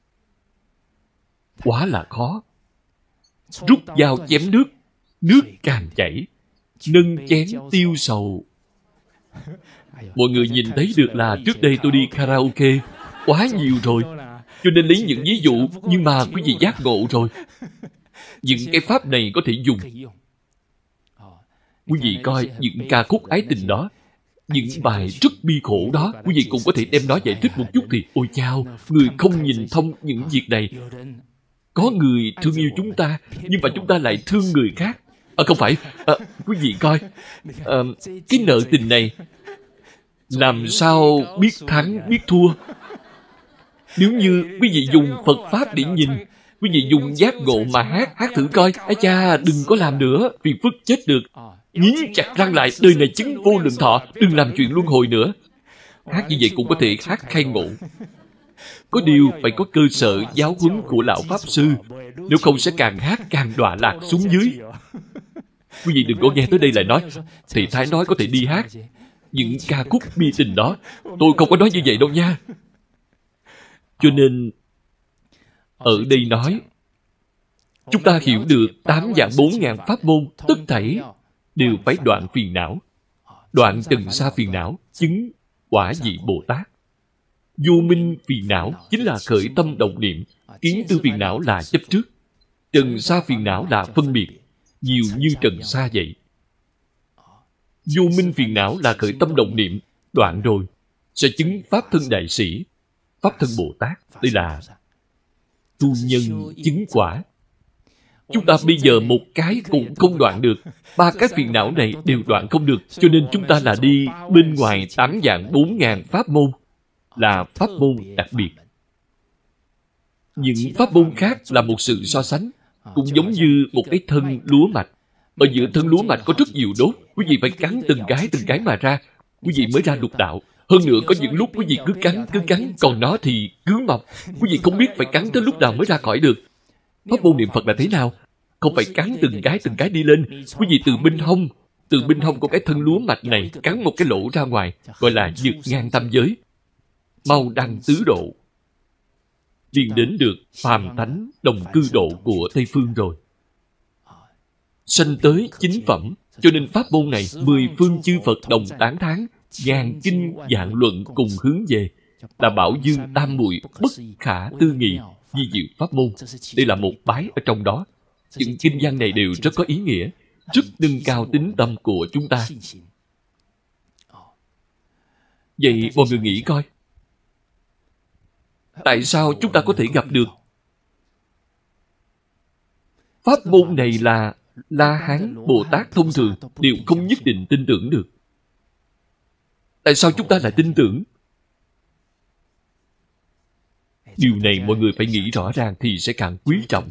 S1: Quá là khó. Rút dao chém nước, nước càng chảy, nâng chén tiêu sầu. Mọi người nhìn thấy được là trước đây tôi đi karaoke quá nhiều rồi, cho nên lấy những ví dụ, nhưng mà quý vị giác ngộ rồi. Những cái pháp này có thể dùng. Quý vị coi những ca khúc ái tình đó, những bài rất bi khổ đó, quý vị cũng có thể đem nó giải thích một chút thì ôi chao, người không nhìn thông những việc này. Có người thương yêu chúng ta, nhưng mà chúng ta lại thương người khác. Không phải, quý vị coi, cái nợ tình này làm sao biết thắng, biết thua? Nếu như quý vị dùng Phật Pháp để nhìn, quý vị dùng giác ngộ mà hát thử coi. Ái cha, đừng có làm nữa, phiền phức chết được. Nghiến chặt răng lại, đời này chứng vô lượng thọ, đừng làm chuyện luân hồi nữa. Hát như vậy cũng có thể hát khai ngộ. Có điều phải có cơ sở giáo huấn của lão Pháp Sư, nếu không sẽ càng hát càng đọa lạc xuống dưới. Quý vị đừng có nghe tới đây lại nói thầy Thái nói có thể đi hát những ca khúc bi tình đó. Tôi không có nói như vậy đâu nha. Cho nên ở đây nói Chúng ta hiểu được 8.400.000 pháp môn, tất thảy đều phải đoạn phiền não. Đoạn trần sa phiền não, chứng quả vị Bồ Tát. Vô minh phiền não chính là khởi tâm động niệm. Kiến tư phiền não là chấp trước. Trần sa phiền não là phân biệt, nhiều như trần sa vậy. Vô minh phiền não là khởi tâm động niệm, đoạn rồi sẽ chứng pháp thân đại sĩ, pháp thân Bồ Tát. Đây là tu nhân chứng quả. Chúng ta bây giờ một cái cũng không đoạn được. Ba cái phiền não này đều đoạn không được. Cho nên chúng ta là đi bên ngoài 8.400.000 pháp môn, là pháp môn đặc biệt. Những pháp môn khác là một sự so sánh, cũng giống như một cái thân lúa mạch. Ở giữa thân lúa mạch có rất nhiều đốt. Quý vị phải cắn từng cái mà ra, quý vị mới ra lục đạo. Hơn nữa có những lúc quý vị cứ cắn, còn nó thì cứ mọc. Quý vị không biết phải cắn tới lúc nào mới ra khỏi được. Pháp môn niệm Phật là thế nào? Không phải cắn từng cái đi lên. Quý vị từ bên hông của cái thân lúa mạch này cắn một cái lỗ ra ngoài, gọi là vượt ngang tam giới, mau đăng tứ độ, liền đến được phàm thánh đồng cư độ của Tây Phương rồi, sanh tới chính phẩm. Cho nên pháp môn này 10 phương chư Phật đồng tán thán, ngàn kinh vạn luận cùng hướng về, là bảo dương tam muội bất khả tư nghị di diệu pháp môn. Đây là một bái ở trong đó. Những kinh văn này đều rất có ý nghĩa, rất nâng cao tính tâm của chúng ta. Vậy mọi người nghĩ coi, tại sao chúng ta có thể gặp được pháp môn này? Là La Hán, Bồ Tát thông thường đều không nhất định tin tưởng được. Tại sao chúng ta lại tin tưởng? Điều này mọi người phải nghĩ rõ ràng thì sẽ càng quý trọng.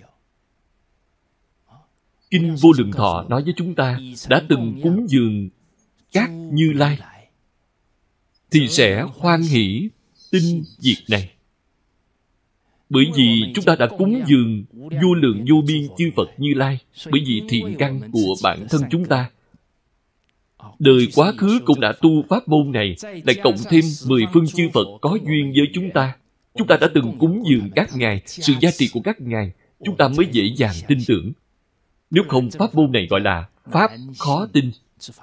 S1: Kinh Vô Lượng Thọ nói với chúng ta, đã từng cúng dường các Như Lai thì sẽ hoan hỷ tin việc này. Bởi vì chúng ta đã cúng dường vô lượng vô biên chư Phật Như Lai, bởi vì thiện căn của bản thân chúng ta. Đời quá khứ cũng đã tu pháp môn này, lại cộng thêm 10 phương chư Phật có duyên với chúng ta. Chúng ta đã từng cúng dường các ngài, sự giá trị của các ngài, chúng ta mới dễ dàng tin tưởng. Nếu không, pháp môn này gọi là pháp khó tin.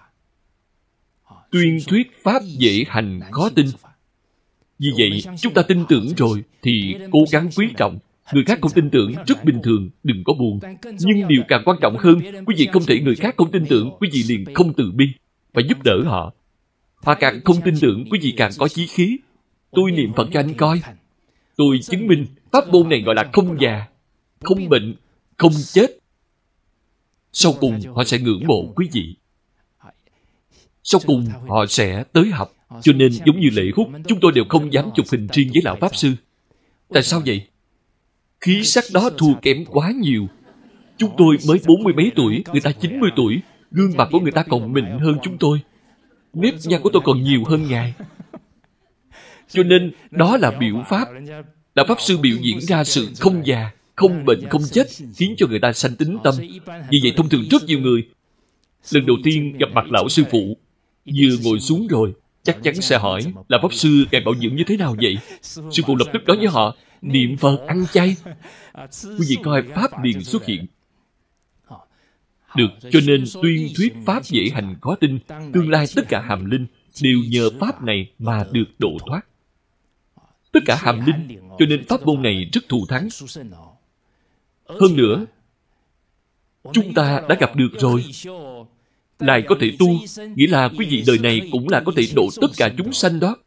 S1: Tuyên thuyết pháp dễ hành khó tin. Vì vậy, chúng ta tin tưởng rồi thì cố gắng quý trọng. Người khác không tin tưởng rất bình thường, đừng có buồn. Nhưng điều càng quan trọng hơn, quý vị không thể người khác không tin tưởng, quý vị liền không từ bi, phải giúp đỡ họ. Họ càng không tin tưởng, quý vị càng có chí khí. Tôi niệm Phật cho anh coi. Tôi chứng minh pháp môn này gọi là không già, không bệnh, không chết. Sau cùng họ sẽ ngưỡng mộ quý vị. Sau cùng họ sẽ tới học. Cho nên giống như Lệ Hút, chúng tôi đều không dám chụp hình riêng với lão Pháp Sư. Tại sao vậy? Khí sắc đó thua kém quá nhiều. Chúng tôi mới 40 mấy tuổi, người ta 90 tuổi. Gương mặt của người ta còn mịn hơn chúng tôi. Nếp nhăn của tôi còn nhiều hơn ngài. Cho nên đó là biểu pháp. Lão Pháp Sư biểu diễn ra sự không già, không bệnh, không chết, khiến cho người ta sanh tín tâm. Vì vậy thông thường rất nhiều người lần đầu tiên gặp mặt lão sư phụ, vừa ngồi xuống rồi chắc chắn sẽ hỏi là Pháp Sư ngài bảo dưỡng như thế nào vậy? Sư phụ lập tức nói với họ, niệm Phật, ăn chay. Quý vị coi pháp liền xuất hiện. Được, cho nên tuyên thuyết pháp dễ hành khó tin. Tương lai tất cả hàm linh đều nhờ pháp này mà được độ thoát. Tất cả hàm linh, cho nên pháp môn này rất thù thắng. Hơn nữa, chúng ta đã gặp được rồi, lại có thể tu, nghĩa là quý vị đời này cũng là có thể độ tất cả chúng sanh đó.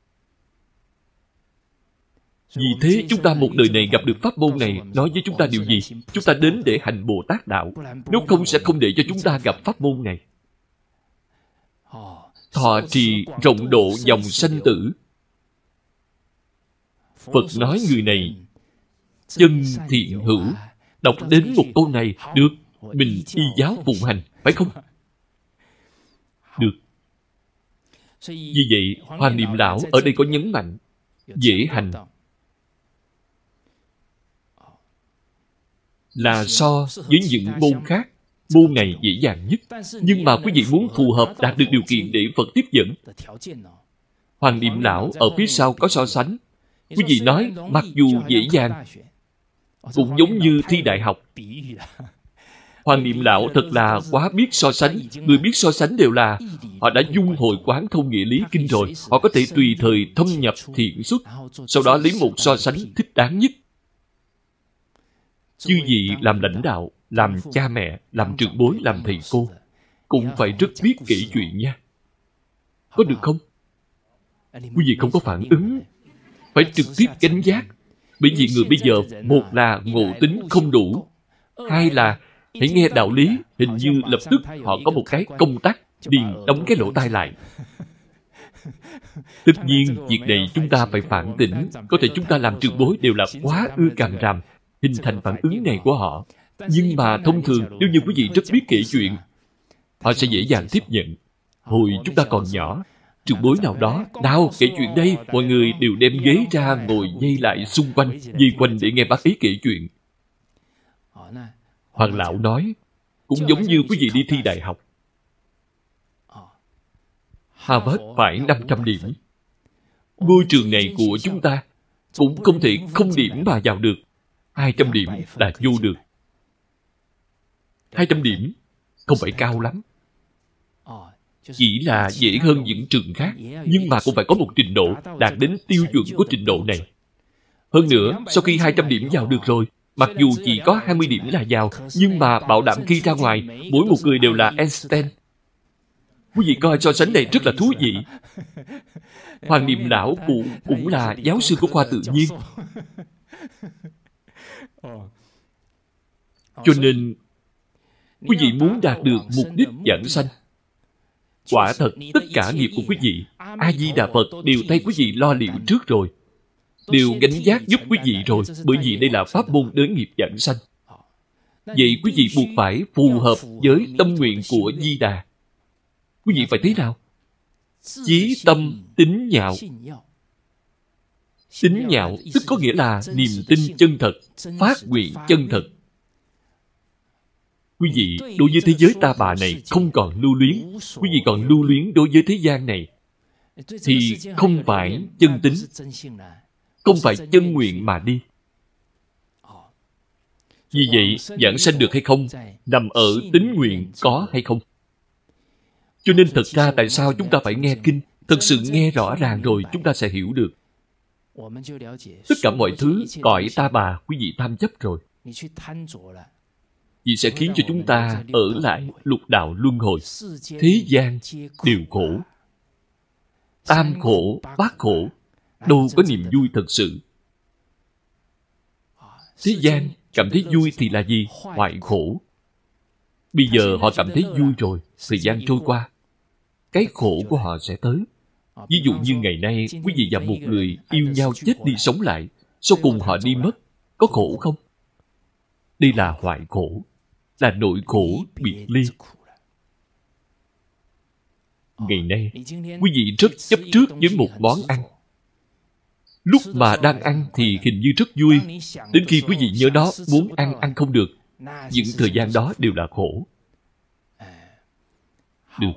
S1: Vì thế chúng ta một đời này gặp được pháp môn này nói với chúng ta điều gì? Chúng ta đến để hành Bồ Tát đạo. Nếu không sẽ không để cho chúng ta gặp pháp môn này. Thọ trì rộng độ dòng sanh tử. Phật nói người này chân thiện hữu. Đọc đến một câu này, được, mình y giáo phụng hành, phải không? Được. Vì vậy, Hoàng Niệm Lão ở đây có nhấn mạnh dễ hành là so với những môn khác, môn này dễ dàng nhất. Nhưng mà quý vị muốn phù hợp đạt được điều kiện để Phật tiếp dẫn. Hoàng Niệm Lão ở phía sau có so sánh. Quý vị nói mặc dù dễ dàng, Cũng giống như thi đại học. Hoàng Niệm Lão thật là quá biết so sánh. Người biết so sánh đều là họ đã dung hội quán thông nghĩa lý kinh rồi. Họ có thể tùy thời thâm nhập thiện xuất, sau đó lấy một so sánh thích đáng nhất. Chư vị làm lãnh đạo, làm cha mẹ, làm trưởng bối, làm thầy cô, cũng phải rất biết kể chuyện nha. Có được không? Quý vị không có phản ứng, phải trực tiếp gánh giác. Bởi vì người bây giờ, một là ngộ tính không đủ, hai là hãy nghe đạo lý, hình như lập tức họ có một cái công tắc, liền đóng cái lỗ tai lại. Tất nhiên, việc này chúng ta phải phản tỉnh. Có thể chúng ta làm trưởng bối đều là quá ưa càm ràm, hình thành phản ứng này của họ. Nhưng mà thông thường, nếu như quý vị rất biết kể chuyện, họ sẽ dễ dàng tiếp nhận. Hồi chúng ta còn nhỏ, trưởng bối nào đó, nào kể chuyện đây, mọi người đều đem ghế ra ngồi dây lại xung quanh, dây quanh để nghe bác ấy kể chuyện. Hoàng lão nói, cũng giống như quý vị đi thi đại học. Harvard phải 500 điểm. Ngôi trường này của chúng ta cũng không thể không điểm mà vào được. 200 điểm là vô được. 200 điểm không phải cao lắm, chỉ là dễ hơn những trường khác, nhưng mà cũng phải có một trình độ đạt đến tiêu chuẩn của trình độ này. Hơn nữa, sau khi 200 điểm vào được rồi, mặc dù chỉ có 20 điểm là vào, nhưng mà bảo đảm khi ra ngoài, mỗi một người đều là Einstein. Quý vị coi so sánh này rất là thú vị. Hoàng Niệm Lão cũng là giáo sư của khoa tự nhiên. Cho nên, quý vị muốn đạt được mục đích giảng sanh, quả thật tất cả nghiệp của quý vị, A-di-đà Phật đều thay quý vị lo liệu trước rồi, đều gánh vác giúp quý vị rồi, bởi vì đây là pháp môn đới nghiệp giảng sanh. Vậy quý vị buộc phải phù hợp với tâm nguyện của Di Đà. Quý vị phải thế nào? Chí tâm tín nhạo. Tín nhạo tức có nghĩa là niềm tin chân thật, phát nguyện chân thật. Quý vị đối với thế giới ta bà này không còn lưu luyến, quý vị còn lưu luyến đối với thế gian này, thì không phải chân tín, không phải chân nguyện mà đi. Vì vậy, giảng sanh được hay không nằm ở tín nguyện có hay không. Cho nên thật ra tại sao chúng ta phải nghe kinh, thật sự nghe rõ ràng rồi chúng ta sẽ hiểu được. Tất cả mọi thứ cõi ta bà quý vị tham chấp rồi, vì sẽ khiến cho chúng ta ở lại lục đạo luân hồi. Thế gian đều khổ, tam khổ, bát khổ, đâu có niềm vui thật sự. Thế gian cảm thấy vui thì là gì? Hoại khổ. Bây giờ họ cảm thấy vui rồi, thời gian trôi qua, cái khổ của họ sẽ tới. Ví dụ như ngày nay, quý vị và một người yêu nhau chết đi sống lại, sau cùng họ đi mất, có khổ không? Đây là hoại khổ, là nỗi khổ biệt ly. Ngày nay, quý vị rất chấp trước với một món ăn. Lúc mà đang ăn thì hình như rất vui, đến khi quý vị nhớ đó muốn ăn, ăn không được, những thời gian đó đều là khổ. Được.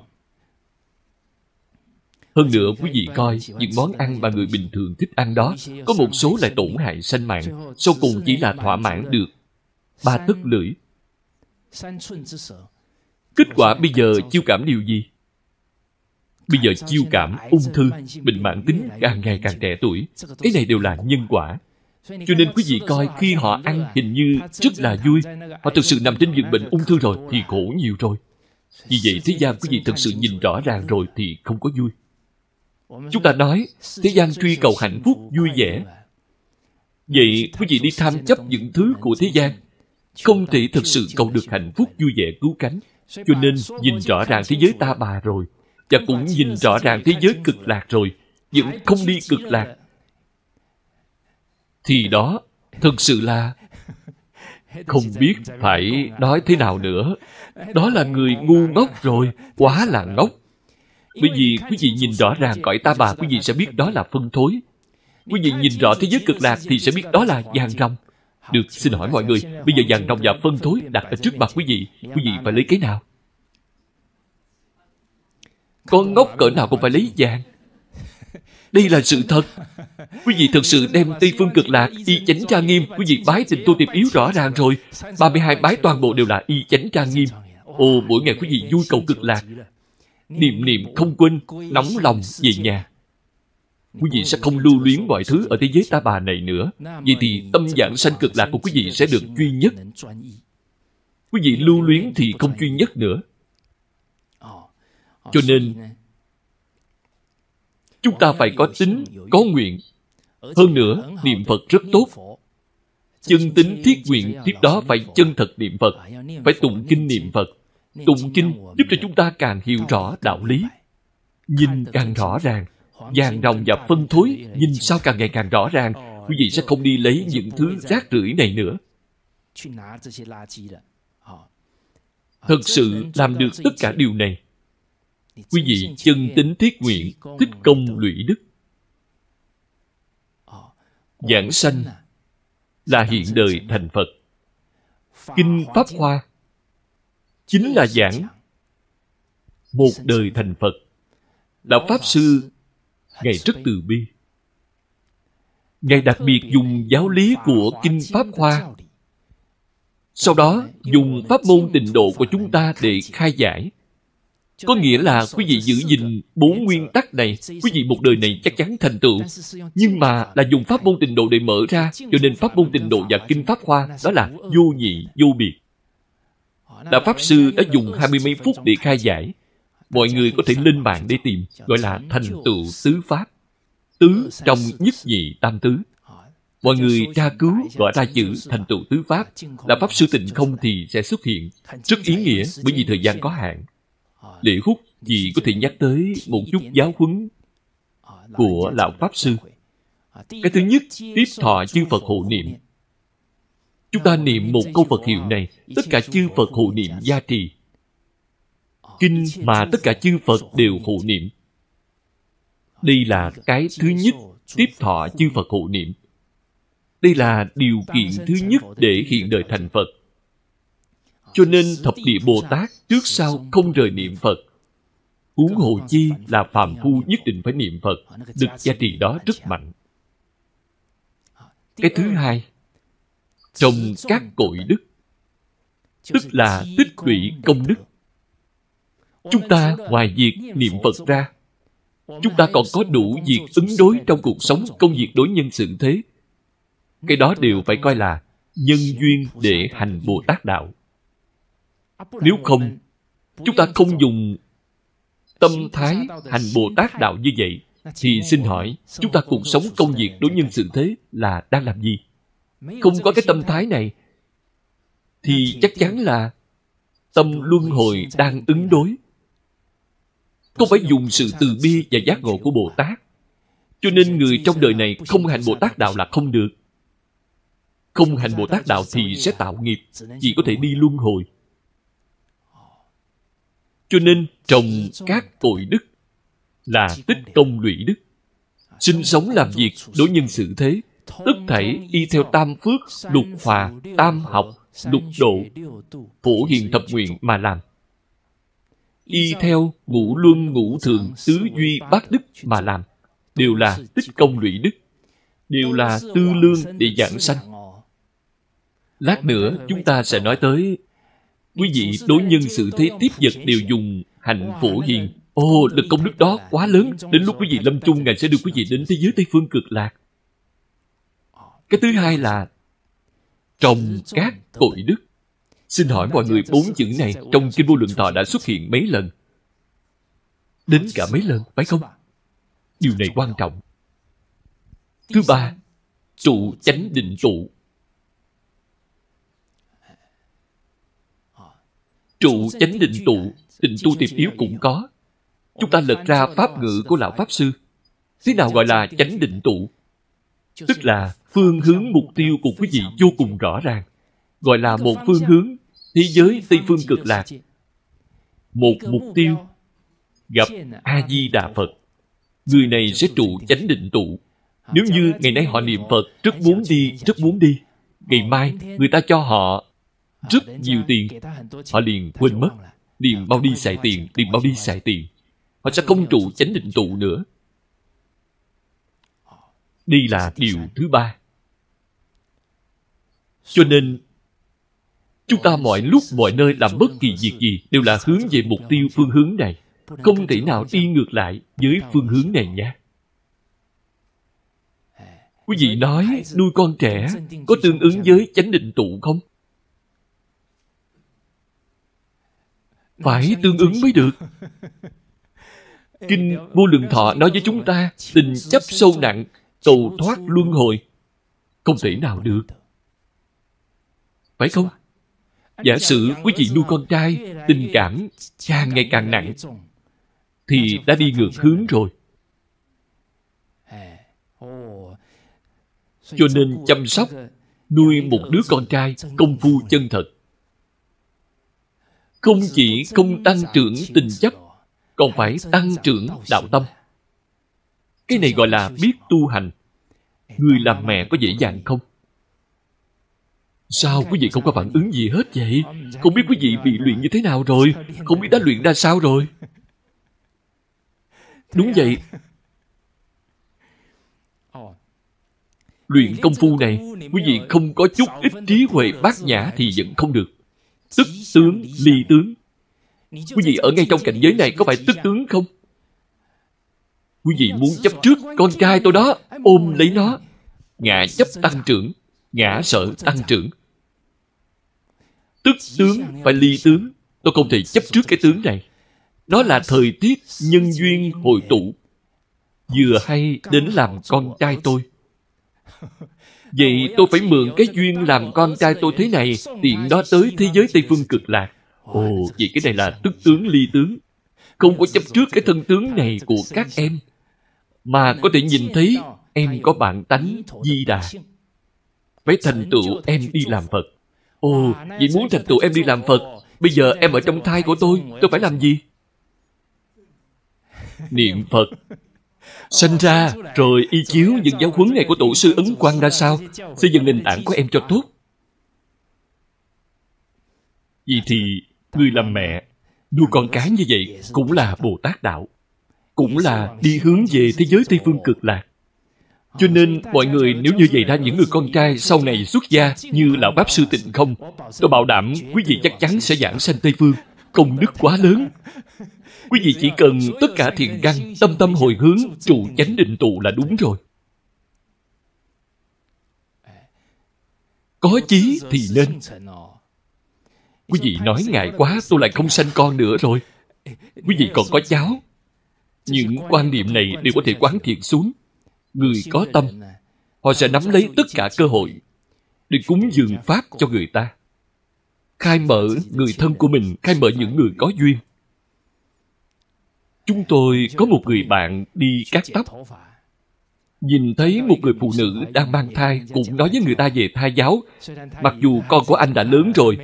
S1: Hơn nữa, quý vị coi, những món ăn mà người bình thường thích ăn đó, có một số lại tổn hại sanh mạng, sau cùng chỉ là thỏa mãn được 3 tấc lưỡi. Kết quả bây giờ chiêu cảm điều gì? Bây giờ chiêu cảm ung thư, bệnh mãn tính càng ngày càng trẻ tuổi. Cái này đều là nhân quả. Cho nên quý vị coi, khi họ ăn hình như rất là vui, họ thực sự nằm trên giường bệnh ung thư rồi thì khổ nhiều rồi. Vì vậy thế gian quý vị thực sự nhìn rõ ràng rồi thì không có vui. Chúng ta nói thế gian truy cầu hạnh phúc vui vẻ. Vậy quý vị đi tham chấp những thứ của thế gian, không thể thực sự cầu được hạnh phúc vui vẻ cứu cánh. Cho nên nhìn rõ ràng thế giới ta bà rồi, và cũng nhìn rõ ràng thế giới cực lạc rồi, vẫn không đi cực lạc, thì đó thực sự là không biết phải nói thế nào nữa. Đó là người ngu ngốc rồi, quá là ngốc. Bởi vì quý vị nhìn rõ ràng cõi ta bà, quý vị sẽ biết đó là phân thối. Quý vị nhìn rõ thế giới cực lạc thì sẽ biết đó là vàng ròng. Được, xin hỏi mọi người, bây giờ vàng ròng và phân thối đặt ở trước mặt quý vị phải lấy cái nào? Con ngốc cỡ nào cũng phải lấy vàng. Đây là sự thật. Quý vị thực sự đem Tây Phương Cực Lạc y chánh trang nghiêm, quý vị bái Tịnh Tu Tiệp Yếu rõ ràng rồi. 32 bái toàn bộ đều là y chánh trang nghiêm. Ồ, mỗi ngày quý vị vui cầu cực lạc, niệm niệm không quên, nóng lòng về nhà. Quý vị sẽ không lưu luyến mọi thứ ở thế giới ta bà này nữa. Vậy thì tâm giảng sanh cực lạc của quý vị sẽ được duy nhất. Quý vị lưu luyến thì không duy nhất nữa. Cho nên chúng ta phải có tính, có nguyện. Hơn nữa, niệm Phật rất tốt. Chân tính thiết nguyện, tiếp đó phải chân thật niệm Phật. Phải tụng kinh niệm Phật. Tụng kinh giúp cho chúng ta càng hiểu rõ đạo lý. Nhìn càng rõ ràng. Vàng ròng và phân thối, nhìn sao càng ngày càng rõ ràng. Quý vị sẽ không đi lấy những thứ rác rưởi này nữa. Thật sự làm được tất cả điều này, quý vị chân tính thiết nguyện, tích công lũy đức. Giảng sanh là hiện đời thành Phật. Kinh Pháp Hoa chính là giảng một đời thành Phật. Đạo Pháp Sư Ngài rất từ bi. Ngài đặc biệt dùng giáo lý của Kinh Pháp Hoa, sau đó dùng pháp môn tịnh độ của chúng ta để khai giải. Có nghĩa là quý vị giữ gìn 4 nguyên tắc này, quý vị một đời này chắc chắn thành tựu. Nhưng mà là dùng pháp môn tịnh độ để mở ra, cho nên pháp môn tịnh độ và Kinh Pháp Hoa đó là vô nhị, vô biệt. Đạo Pháp Sư đã dùng 20 mấy phút để khai giải. Mọi người có thể lên mạng để tìm, gọi là thành tựu tứ pháp. Tứ trong nhất nhị tam tứ. Mọi người tra cứu gọi ra chữ thành tựu tứ pháp. Là Pháp Sư Tịnh Không thì sẽ xuất hiện. Rất ý nghĩa bởi vì thời gian có hạn. Lễ Hút chỉ có thể nhắc tới một chút giáo huấn của Lão Pháp Sư. Cái thứ nhất, tiếp thọ chư Phật hộ niệm. Chúng ta niệm một câu Phật hiệu này, tất cả chư Phật hộ niệm gia trì. Kinh mà tất cả chư Phật đều hộ niệm. Đây là cái thứ nhất, tiếp thọ chư Phật hộ niệm. Đây là điều kiện thứ nhất để hiện đời thành Phật. Cho nên thập địa Bồ Tát trước sau không rời niệm Phật. Huống hồ chi là phàm phu nhất định phải niệm Phật. Đức giá trị đó rất mạnh. Cái thứ hai, trong các cội đức, tức là tích lũy công đức. Chúng ta ngoài việc niệm Phật ra, chúng ta còn có đủ việc ứng đối trong cuộc sống, công việc đối nhân xử thế. Cái đó đều phải coi là nhân duyên để hành Bồ Tát Đạo. Nếu không, chúng ta không dùng tâm thái hành Bồ Tát Đạo như vậy, thì xin hỏi, chúng ta cuộc sống công việc đối nhân xử thế là đang làm gì? Không có cái tâm thái này, thì chắc chắn là tâm luân hồi đang ứng đối. Không phải dùng sự từ bi và giác ngộ của Bồ Tát. Cho nên người trong đời này không hành Bồ Tát Đạo là không được. Không hành Bồ Tát Đạo thì sẽ tạo nghiệp, chỉ có thể đi luân hồi. Cho nên trồng các cội đức là tích công lũy đức. Sinh sống làm việc đối nhân xử thế, tất thảy y theo tam phước, lục hòa, tam học, lục độ, phổ hiền thập nguyện mà làm. Y theo ngũ luân ngũ thường tứ duy bát đức mà làm, đều là tích công lũy đức, đều là tư lương để giảng sanh. Lát nữa chúng ta sẽ nói tới quý vị đối nhân xử thế tiếp vật đều dùng hạnh phổ hiền. Ồ, lực công đức đó quá lớn. Đến lúc quý vị lâm chung, Ngài sẽ đưa quý vị đến thế giới Tây Phương Cực Lạc. Cái thứ hai là trồng các cội đức. Xin hỏi mọi người, 4 chữ này trong Kinh Vô Lượng Thọ đã xuất hiện mấy lần? Đến cả mấy lần, phải không? Điều này quan trọng. Thứ ba, trụ chánh định tụ. Trụ chánh định tụ, Tịnh Tu Tiệp Yếu cũng có. Chúng ta lật ra pháp ngữ của Lão Pháp Sư. Thế nào gọi là chánh định tụ? Tức là phương hướng mục tiêu của quý vị vô cùng rõ ràng. Gọi là một phương hướng, thế giới Tây Phương Cực Lạc. Một mục tiêu, gặp A-di-đà Phật. Người này sẽ trụ chánh định tụ. Nếu như ngày nay họ niệm Phật, rất muốn đi. Ngày mai, người ta cho họ rất nhiều tiền, họ liền quên mất, liền bao đi xài tiền. Họ sẽ không trụ chánh định tụ nữa. Đây là điều thứ ba. Cho nên chúng ta mọi lúc mọi nơi làm bất kỳ việc gì đều là hướng về mục tiêu phương hướng này, không thể nào đi ngược lại với phương hướng này nha. Quý vị nói nuôi con trẻ có tương ứng với chánh định tụ không? Phải tương ứng mới được. Kinh Vô Lượng Thọ nói với chúng ta tình chấp sâu nặng, cầu thoát luân hồi không thể nào được. Phải không? Giả sử quý vị nuôi con trai, tình cảm càng ngày càng nặng, thì đã đi ngược hướng rồi. Cho nên chăm sóc, nuôi một đứa con trai công phu chân thật. Không chỉ không tăng trưởng tình chấp, còn phải tăng trưởng đạo tâm. Cái này gọi là biết tu hành. Người làm mẹ có dễ dàng không? Sao quý vị không có phản ứng gì hết vậy? Không biết quý vị bị luyện như thế nào rồi? Không biết đã luyện ra sao rồi? Đúng vậy. Luyện công phu này, quý vị không có chút ít trí huệ bát nhã thì vẫn không được. Tức tướng, ly tướng. Quý vị ở ngay trong cảnh giới này có phải tức tướng không? Quý vị muốn chấp trước con trai tôi đó, ôm lấy nó. Ngã chấp tăng trưởng, ngã sợ tăng trưởng. Tức tướng phải ly tướng. Tôi không thể chấp trước cái tướng này. Nó là thời tiết nhân duyên hội tụ, vừa hay đến làm con trai tôi. Vậy tôi phải mượn cái duyên làm con trai tôi thế này, tiện đó tới thế giới Tây Phương Cực Lạc. Ồ, vậy cái này là tức tướng ly tướng. Không có chấp trước cái thân tướng này của các em, mà có thể nhìn thấy em có bản tánh Di Đà. Phải thành tựu em đi làm Phật. Ồ, vậy muốn thành tựu em đi làm Phật, bây giờ em ở trong thai của tôi phải làm gì? Niệm Phật. Sanh ra, rồi y chiếu những giáo huấn này của Tổ sư Ấn Quang ra sao, xây dựng nền tảng của em cho tốt. Vì thì, người làm mẹ, nuôi con cái như vậy cũng là Bồ Tát Đạo, cũng là đi hướng về thế giới Tây Phương Cực Lạc. Cho nên, mọi người nếu như vậy ra những người con trai sau này xuất gia như Lão Pháp Sư Tịnh Không, tôi bảo đảm quý vị chắc chắn sẽ giảng sanh Tây Phương. Công đức quá lớn. Quý vị chỉ cần tất cả thiện căn, tâm tâm hồi hướng, trụ chánh định tụ là đúng rồi. Có chí thì nên. Quý vị nói ngại quá, tôi lại không sanh con nữa rồi. Quý vị còn có cháu. Những quan niệm này đều có thể quán thiện xuống. Người có tâm, họ sẽ nắm lấy tất cả cơ hội để cúng dường Pháp cho người ta. Khai mở người thân của mình, khai mở những người có duyên. Chúng tôi có một người bạn đi cắt tóc. Nhìn thấy một người phụ nữ đang mang thai, cũng nói với người ta về thai giáo. Mặc dù con của anh đã lớn rồi,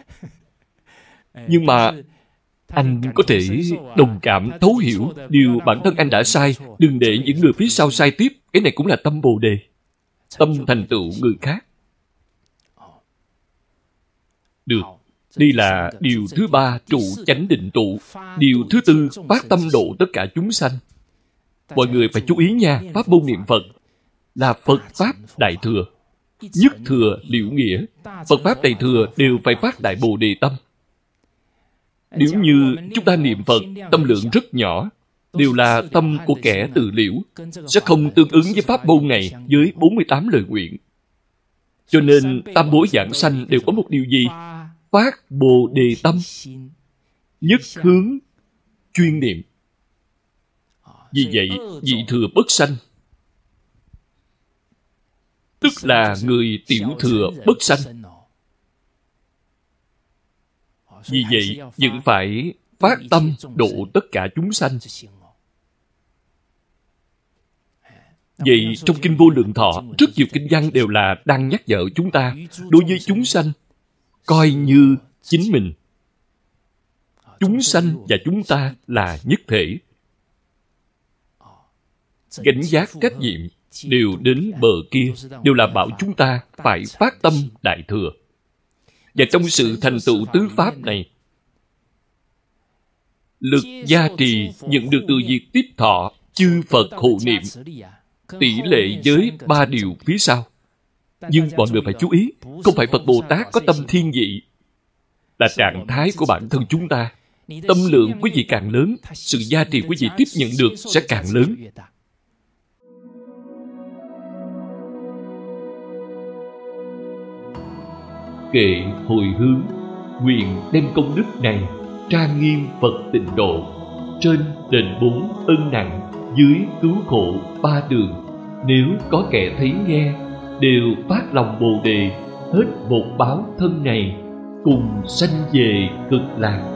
S1: nhưng mà anh có thể đồng cảm, thấu hiểu điều bản thân anh đã sai. Đừng để những người phía sau sai tiếp. Cái này cũng là tâm Bồ Đề, tâm thành tựu người khác. Được. Đây là điều thứ ba, trụ chánh định tụ. Điều thứ tư, phát tâm độ tất cả chúng sanh. Mọi người phải chú ý nha, pháp môn niệm Phật là Phật Pháp Đại Thừa. Nhất thừa liễu nghĩa. Phật Pháp Đại Thừa đều phải phát Đại Bồ Đề tâm. Nếu như chúng ta niệm Phật, tâm lượng rất nhỏ, đều là tâm của kẻ tự liễu, sẽ không tương ứng với pháp môn này với 48 lời nguyện. Cho nên, tam bối giảng sanh đều có một điều gì? Phát Bồ Đề tâm, nhất hướng chuyên niệm. Vì vậy, vị thừa bất sanh, tức là người tiểu thừa bất sanh. Vì vậy, vẫn phải phát tâm độ tất cả chúng sanh. Vậy, trong Kinh Vô Lượng Thọ, rất nhiều kinh văn đều là đang nhắc nhở chúng ta đối với chúng sanh, coi như chính mình. Chúng sanh và chúng ta là nhất thể. Gánh giác trách nhiệm đều đến bờ kia, đều là bảo chúng ta phải phát tâm Đại Thừa. Và trong sự thành tựu tứ Pháp này, lực gia trì nhận được từ việc tiếp thọ chư Phật hộ niệm tỷ lệ với 3 điều phía sau. Nhưng mọi người phải chú ý, không phải Phật Bồ Tát có tâm thiên vị, là trạng thái của bản thân chúng ta. Tâm lượng quý vị càng lớn, sự gia trì quý vị tiếp nhận được sẽ càng lớn. Kệ hồi hướng, nguyện đem công đức này trang nghiêm Phật tịnh độ, trên đền 4 ân nặng, dưới cứu khổ 3 đường. Nếu có kẻ thấy nghe, đều phát lòng Bồ Đề, hết một báo thân này, cùng sanh về cực lạc.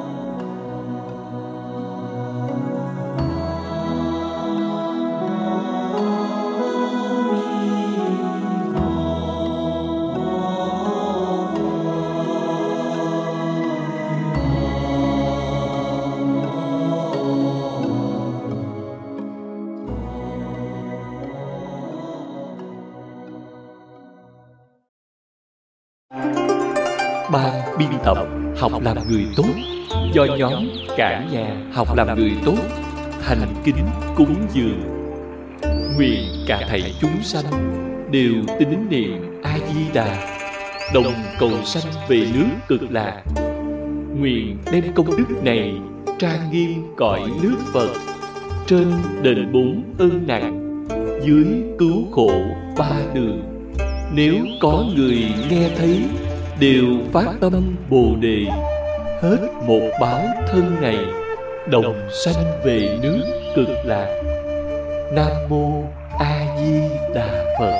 S1: Ban biên tập Học làm người tốt do nhóm Cả Nhà Học làm người tốt thành kính cúng dường. Nguyện cả thảy chúng sanh đều tín niệm A Di Đà, đồng cầu sanh về nước cực lạc. Nguyện đem công đức này trang nghiêm cõi nước Phật, trên đền 4 ân nặng, dưới cứu khổ 3 đường. Nếu có người nghe thấy, đều phát tâm Bồ Đề, hết một báo thân này, đồng sanh về nước cực lạc. Nam Mô A Di Đà Phật.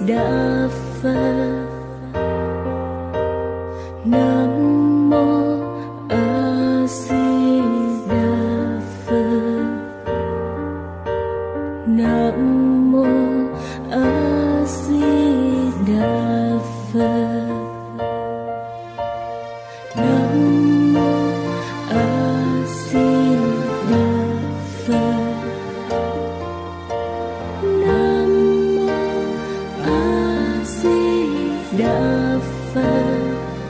S2: Đà Phật. Nam mô A Di Đà Phật. Nam mô A Di Đà Phật. Nam mô A Di Đà Phật. Nam mô A Di Đà Phật.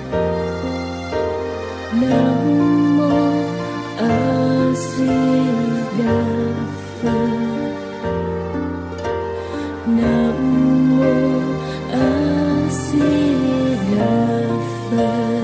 S2: Nam mô A Di Đà Phật. Nam mô A Di Đà Phật.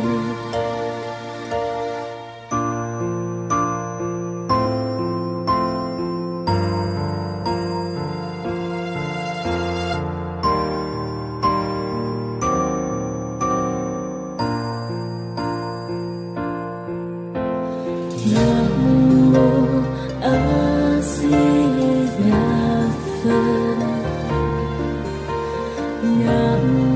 S2: Nam mô A Di Đà Phật. Nam